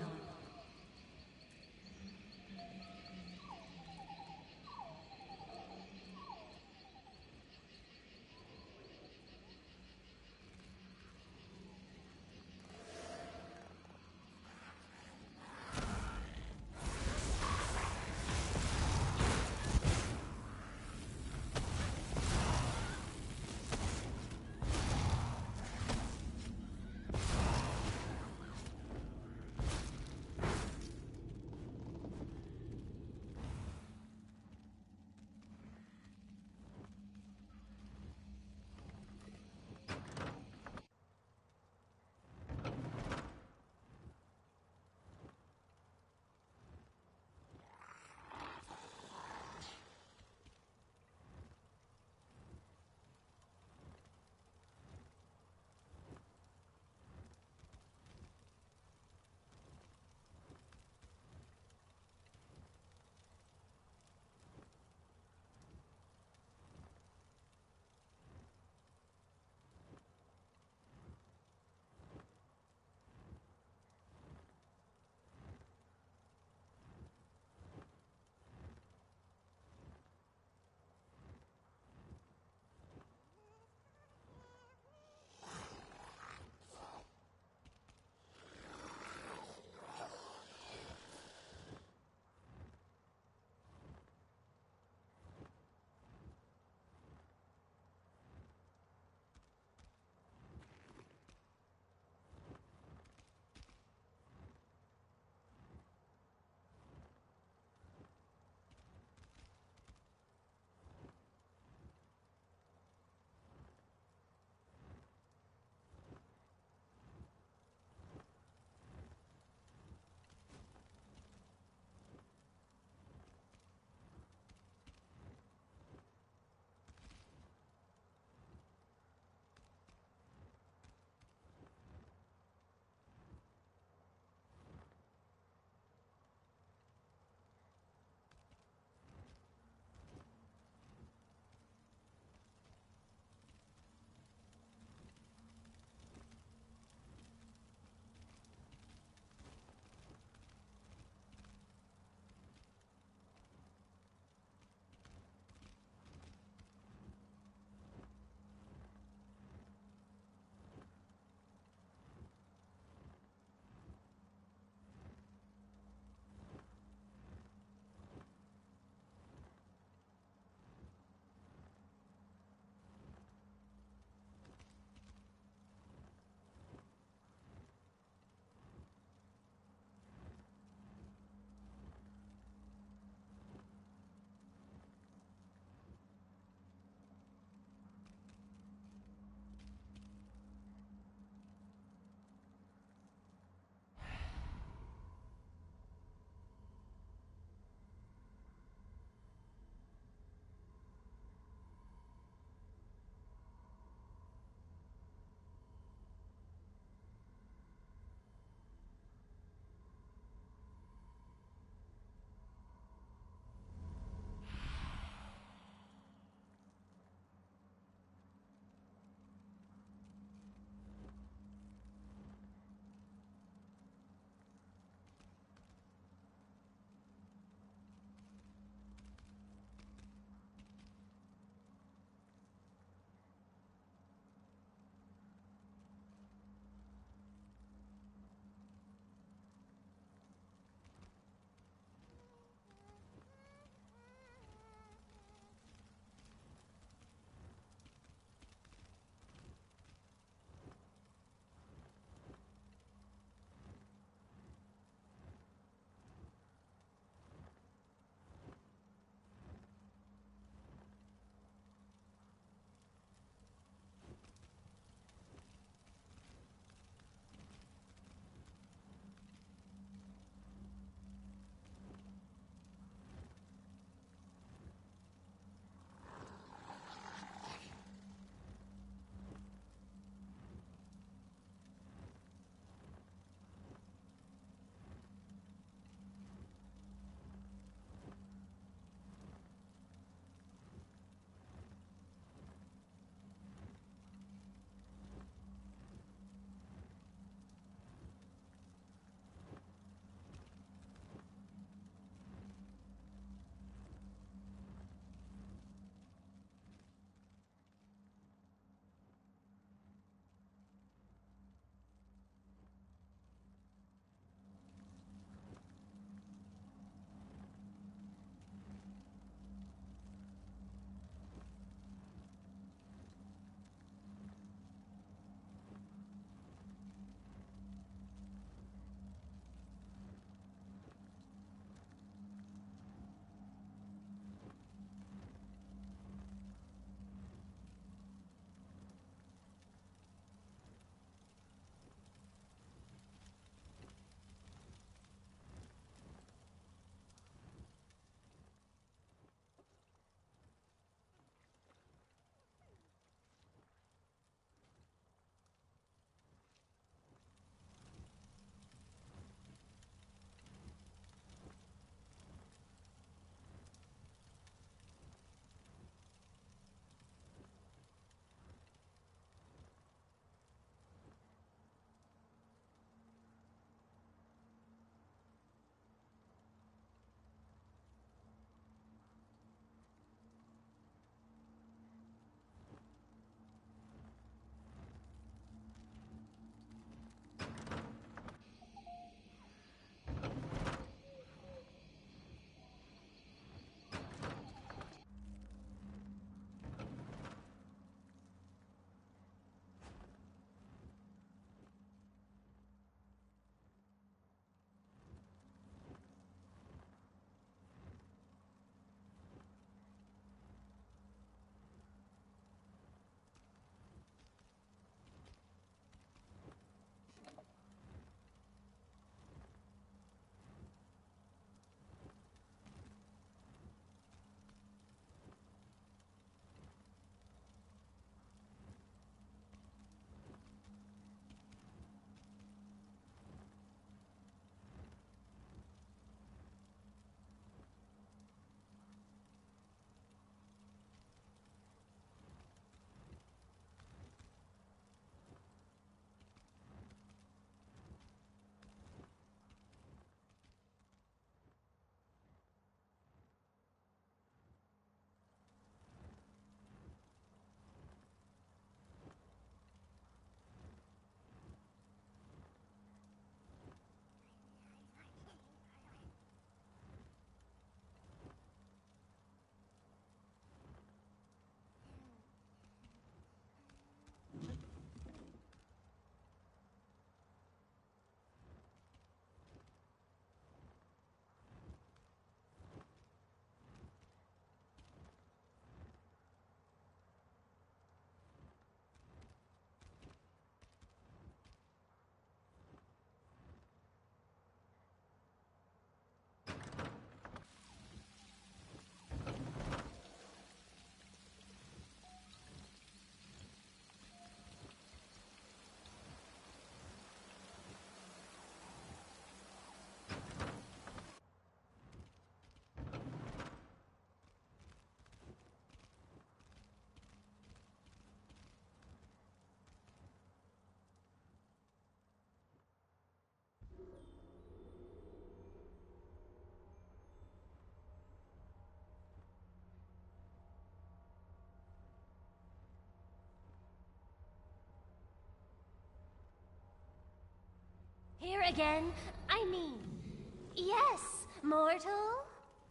again. I mean, yes, mortal.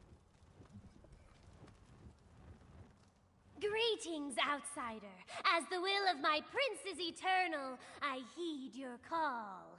Greetings, outsider. As the will of my prince is eternal, I heed your call.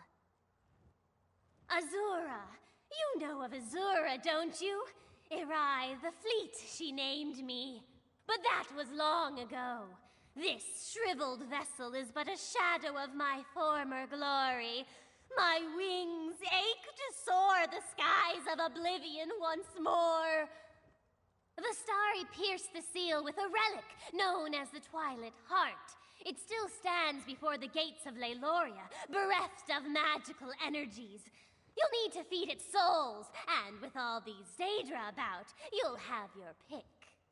Azura. You know of Azura, don't you? Erai the Fleet, she named me. But that was long ago. This shriveled vessel is but a shadow of my former glory. My wings ache to soar the skies of oblivion once more. The Starry pierced the seal with a relic known as the Twilight Heart. It still stands before the gates of Leyloria, bereft of magical energies. You'll need to feed it souls, and with all these Daedra about, you'll have your pick.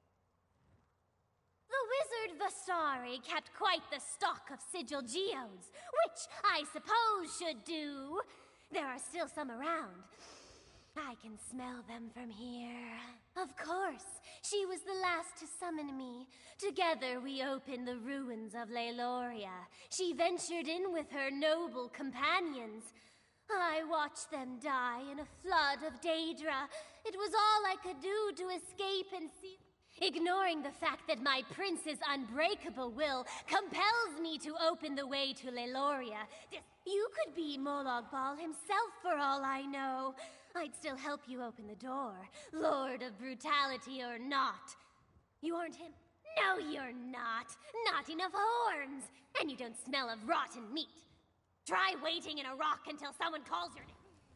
The wizard Vastari kept quite the stock of sigil geodes, which I suppose should do. There are still some around. I can smell them from here. Of course, she was the last to summon me. Together we opened the ruins of Leyloria. She ventured in with her noble companions. I watched them die in a flood of Daedra. It was all I could do to escape and see... Ignoring the fact that my prince's unbreakable will compels me to open the way to Leyloria. You could be Molag Bal himself for all I know. I'd still help you open the door, Lord of Brutality or not. You aren't him? No, you're not. Not enough horns. And you don't smell of rotten meat. Try waiting in a rock until someone calls your name.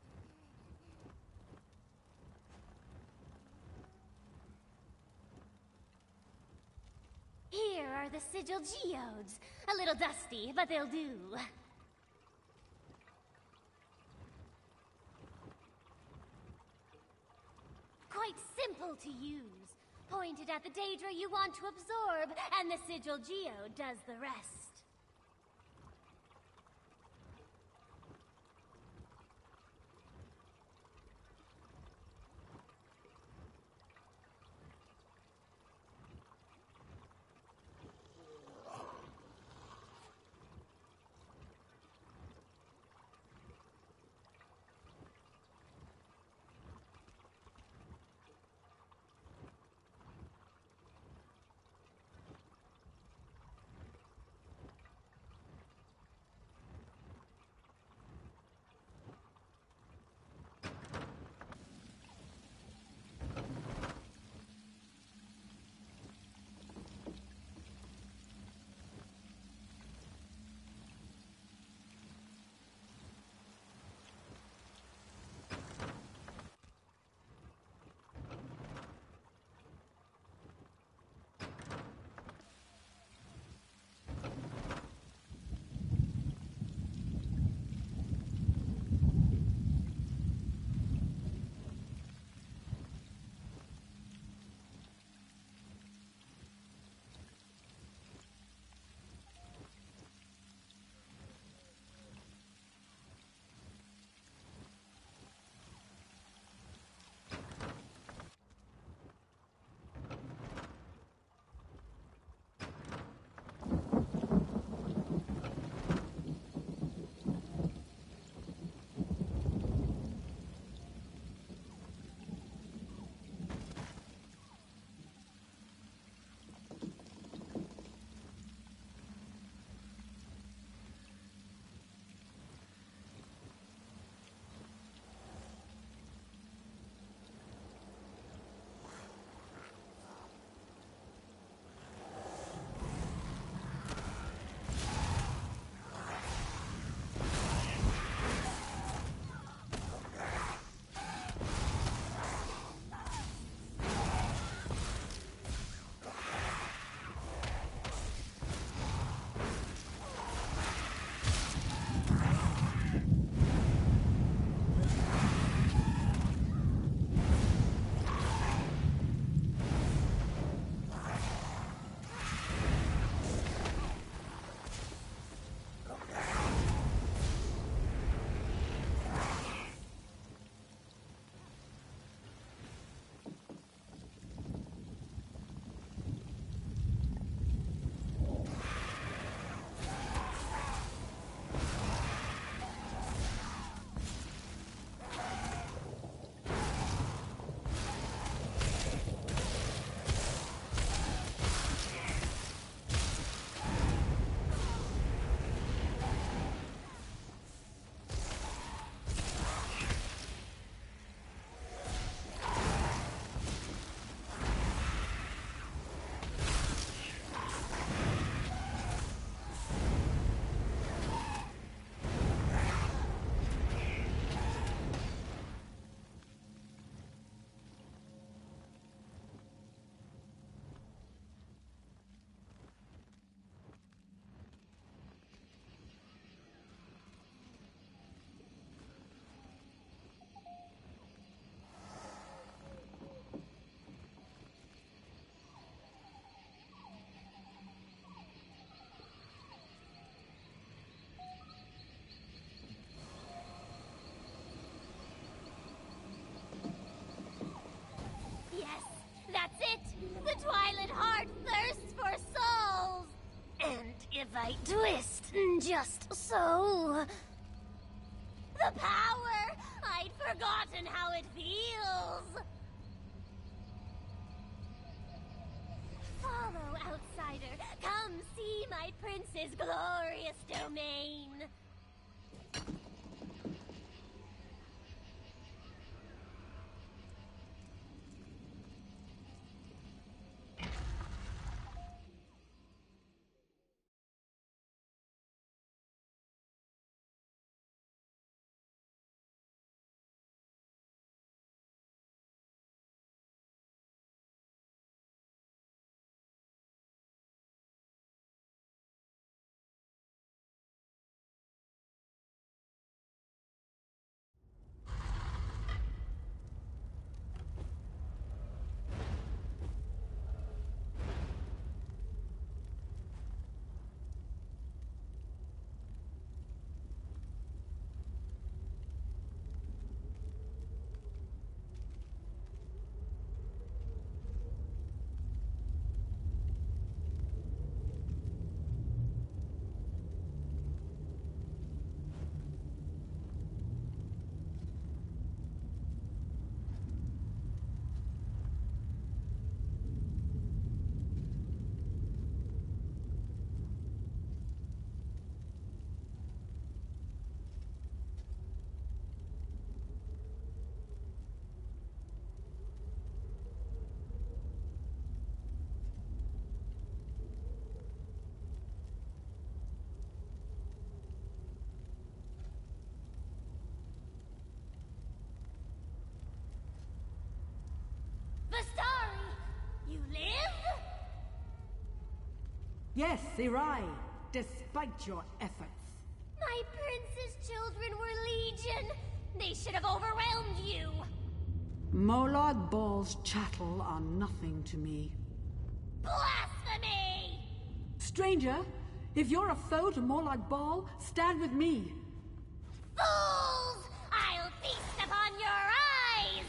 Here are the sigil geodes. A little dusty, but they'll do. Quite simple to use. Pointed at the Daedra you want to absorb, and the sigil geode does the rest. Nevite twist, just so. The power! I'd forgotten how it feels! Follow, outsider. Come see my prince's glorious domain. Vistari, you live? Yes, Irai, despite your efforts. My prince's children were legion. They should have overwhelmed you. Molag Bal's chattel are nothing to me. Blasphemy! Stranger, if you're a foe to Molag Bal, stand with me. Fools! I'll feast upon your eyes!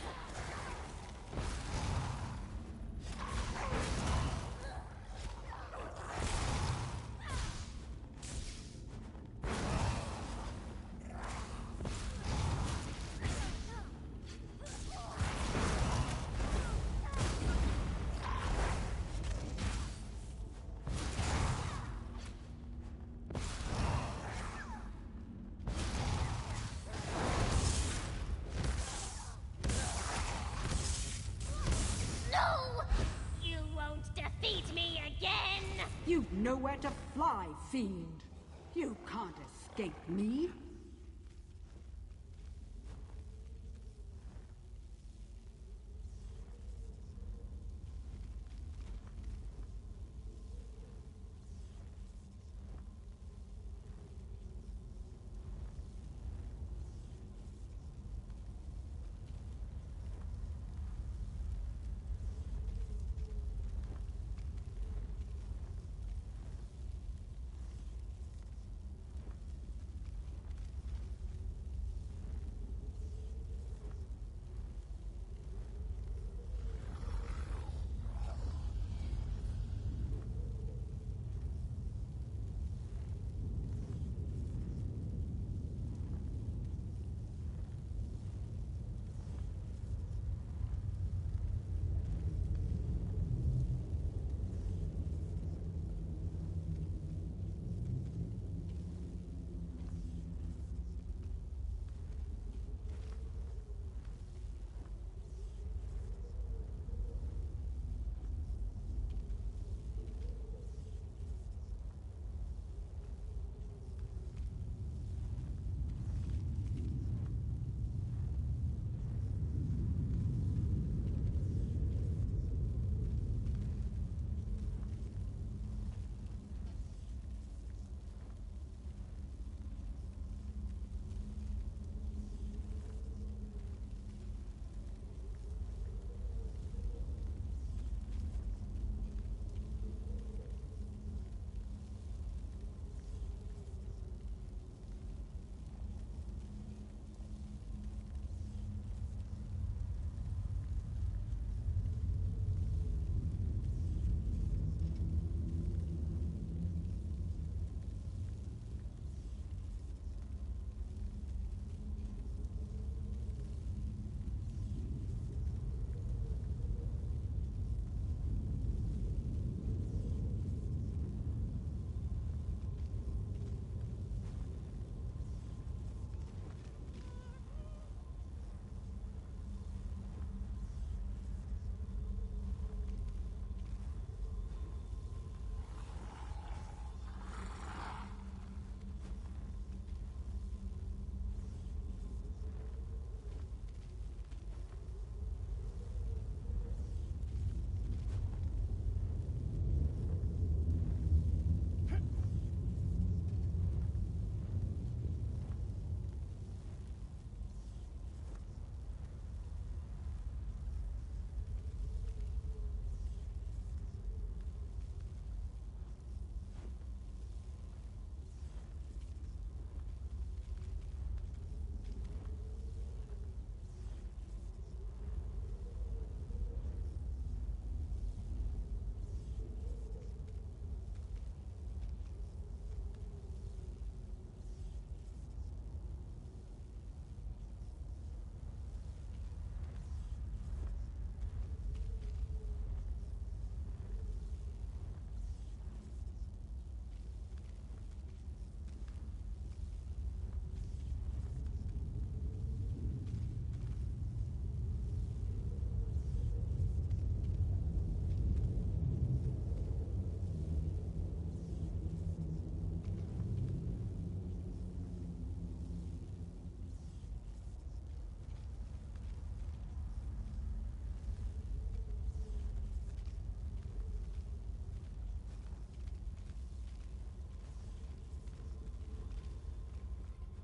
You've nowhere to fly, fiend. You can't escape me.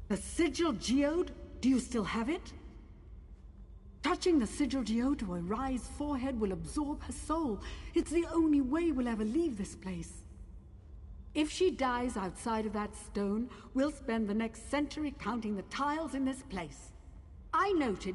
The sigil geode? Do you still have it? Touching the sigil geode to Irai's forehead will absorb her soul. It's the only way we'll ever leave this place. If she dies outside of that stone, we'll spend the next century counting the tiles in this place. I noted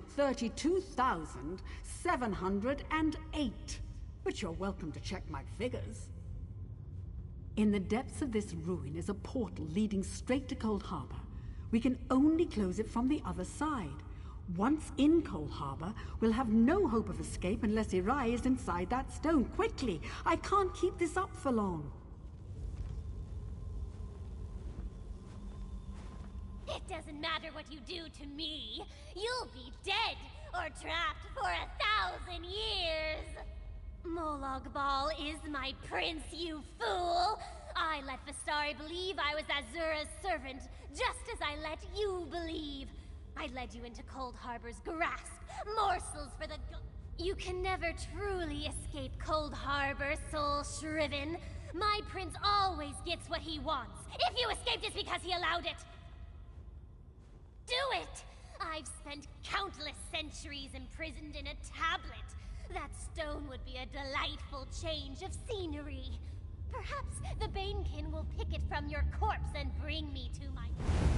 32,708, but you're welcome to check my figures. In the depths of this ruin is a portal leading straight to Cold Harbor. We can only close it from the other side. Once in Cold Harbor, we'll have no hope of escape unless Irai is inside that stone. Quickly! I can't keep this up for long. It doesn't matter what you do to me. You'll be dead or trapped for 1,000 years. Molag Bal is my prince, you fool! I let Vistari believe I was Azura's servant, just as I let you believe. I led you into Cold Harbor's grasp, morsels for the You can never truly escape Cold Harbor, soul shriven. My prince always gets what he wants. If you escaped, it's because he allowed it. Do it! I've spent countless centuries imprisoned in a tablet. That stone would be a delightful change of scenery. Perhaps the Banekin will pick it from your corpse and bring me to my...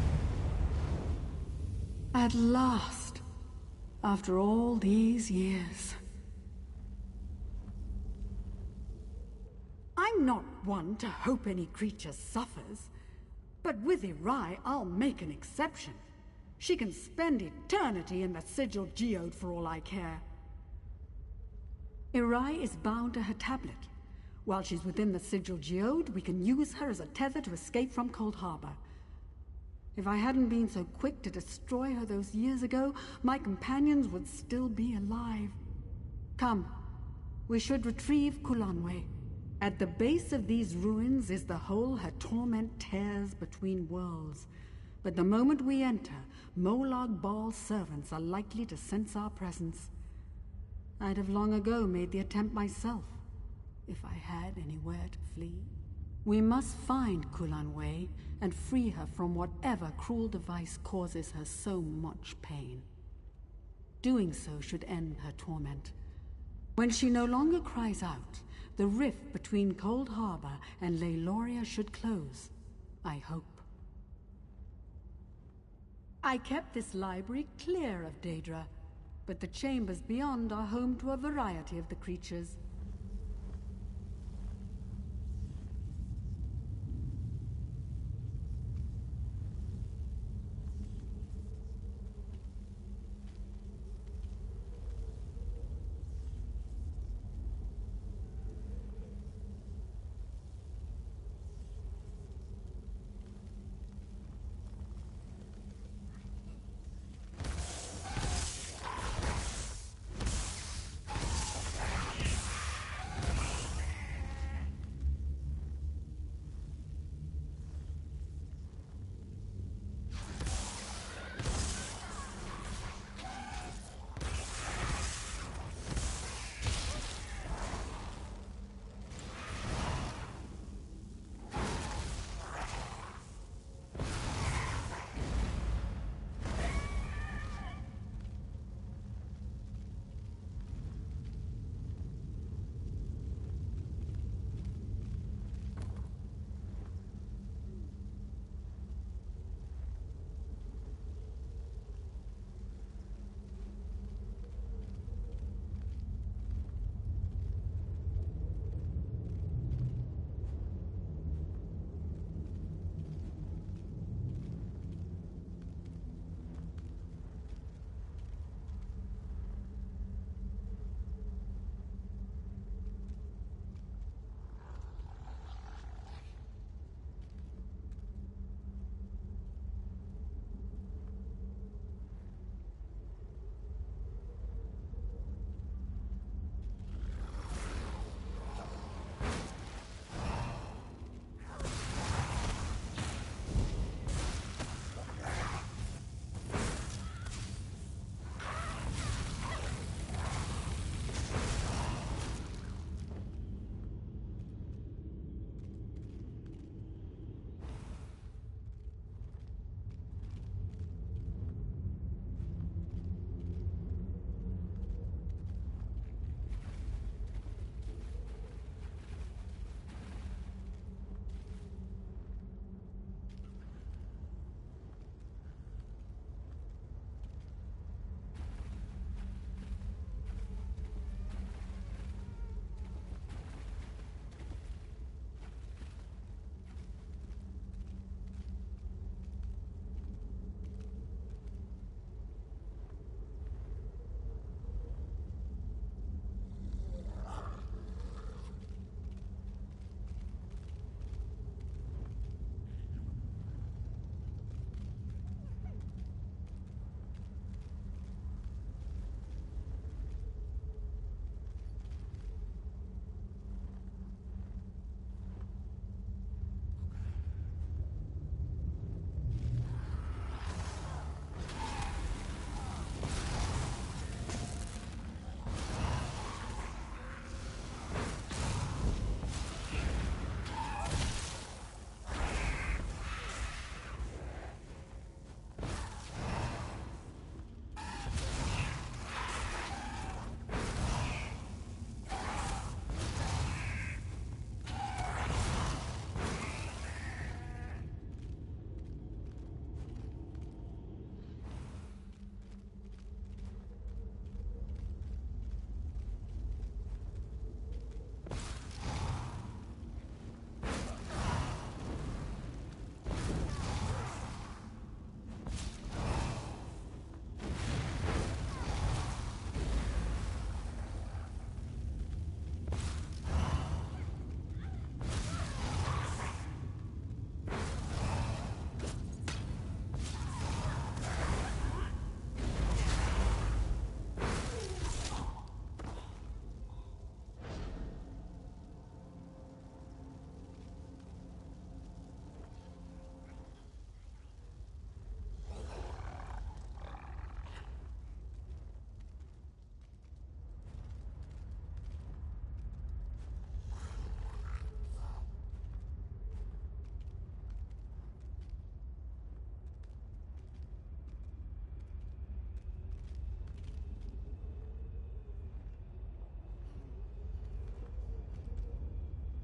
At last, after all these years. I'm not one to hope any creature suffers, but with Irai, I'll make an exception. She can spend eternity in the sigil geode for all I care. Irai is bound to her tablet. While she's within the sigil geode, we can use her as a tether to escape from Cold Harbor. If I hadn't been so quick to destroy her those years ago, my companions would still be alive. Come, we should retrieve Kulanwe. At the base of these ruins is the hole her torment tears between worlds. But the moment we enter, Molag Bal's servants are likely to sense our presence. I'd have long ago made the attempt myself, if I had anywhere to flee. We must find Kulanwe and free her from whatever cruel device causes her so much pain. Doing so should end her torment. When she no longer cries out, the rift between Cold Harbor and Leyloria should close, I hope. I kept this library clear of Daedra, but the chambers beyond are home to a variety of the creatures.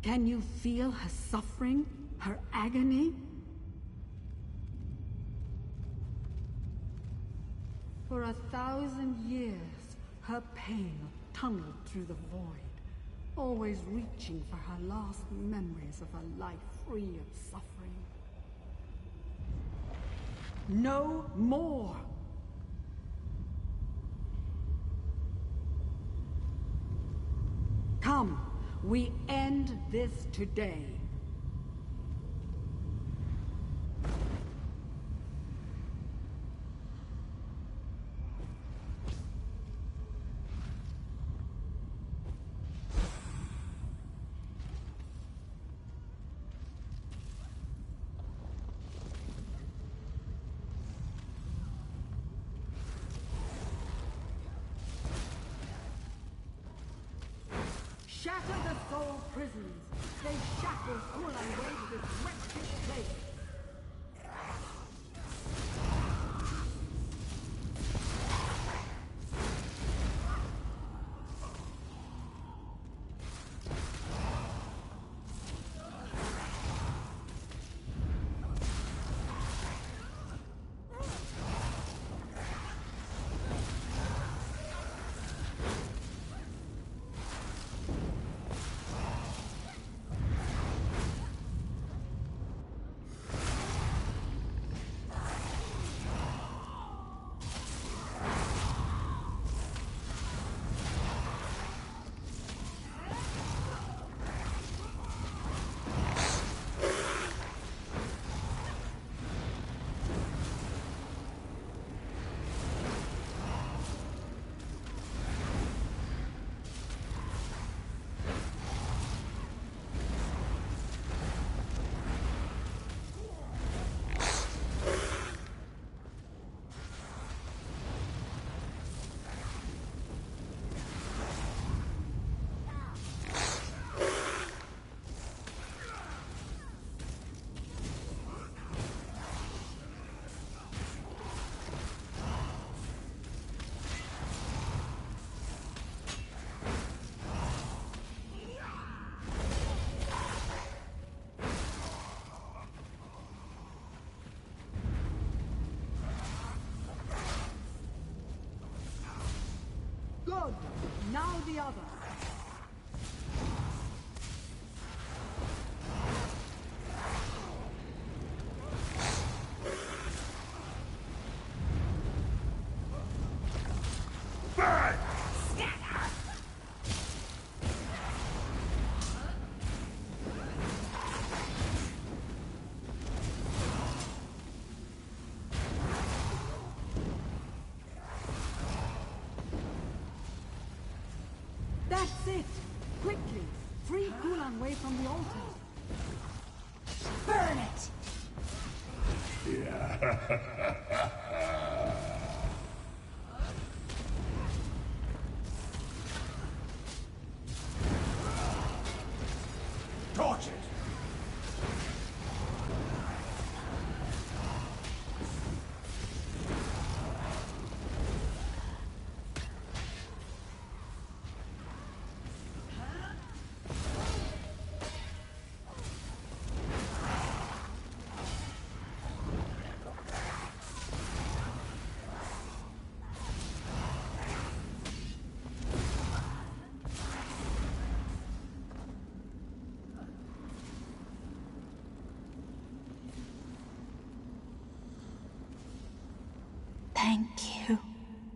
Can you feel her suffering, her agony? For 1,000 years, her pain tunneled through the void, always reaching for her last memories of a life free of suffering. No more! Come, we end this today. Shatter the soul prisons. They shackle Kulan Way to this wretched place. Good. Now the other. That's it! Quickly! Free Kulan Way from the altar! Burn it! Torch it! Thank you.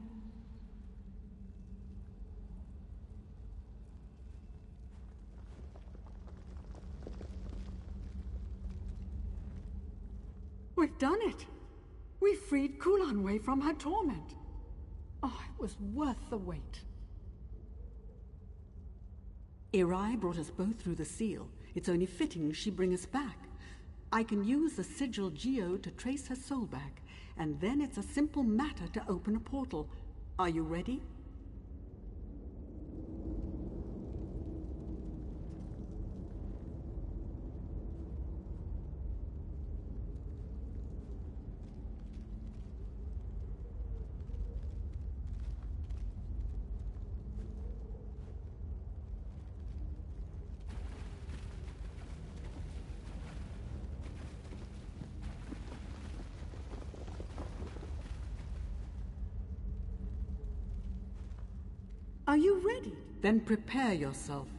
We've done it! We freed Kulan Way from her torment. Oh, it was worth the wait. Irai brought us both through the seal. It's only fitting she bring us back. I can use the sigil geode to trace her soul back, and then it's a simple matter to open a portal. Are you ready? Are you ready? Then prepare yourself.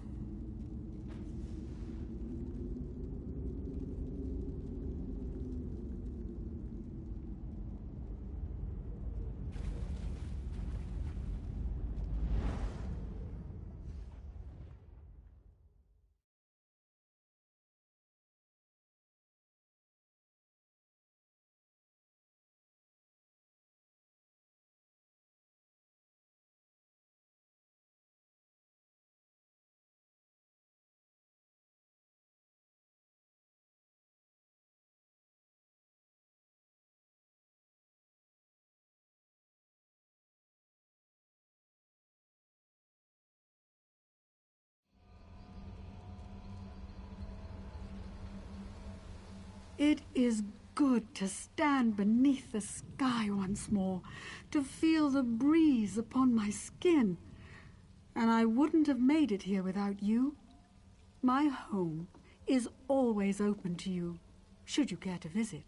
It is good to stand beneath the sky once more, to feel the breeze upon my skin. And I wouldn't have made it here without you. My home is always open to you, should you care to visit.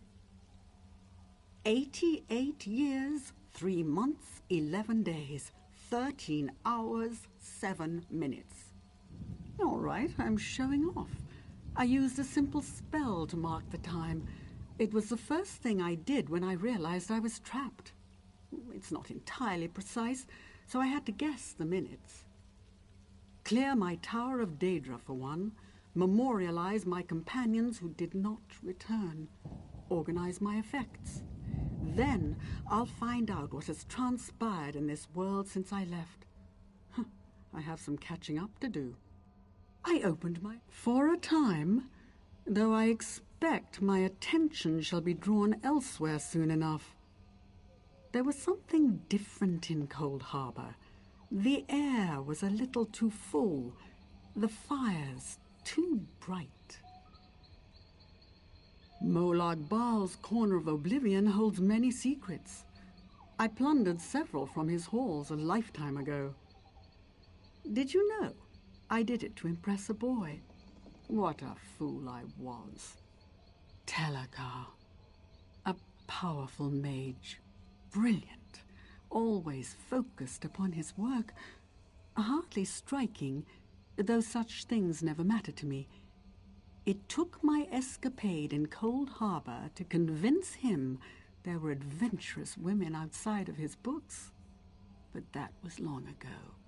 88 years, 3 months, 11 days, 13 hours, 7 minutes. All right, I'm showing off. I used a simple spell to mark the time. It was the first thing I did when I realized I was trapped. It's not entirely precise, so I had to guess the minutes. Clear my Tower of Daedra for one, memorialize my companions who did not return, organize my effects. Then I'll find out what has transpired in this world since I left. I have some catching up to do. I opened my... For a time, though I expect my attention shall be drawn elsewhere soon enough. There was something different in Cold Harbor. The air was a little too full, the fires too bright. Molag Bal's Corner of Oblivion holds many secrets. I plundered several from his halls a lifetime ago. Did you know? I did it to impress a boy. What a fool I was. Telakar, a powerful mage, brilliant, always focused upon his work, hardly striking, though such things never mattered to me. It took my escapade in Cold Harbor to convince him there were adventurous women outside of his books. But that was long ago.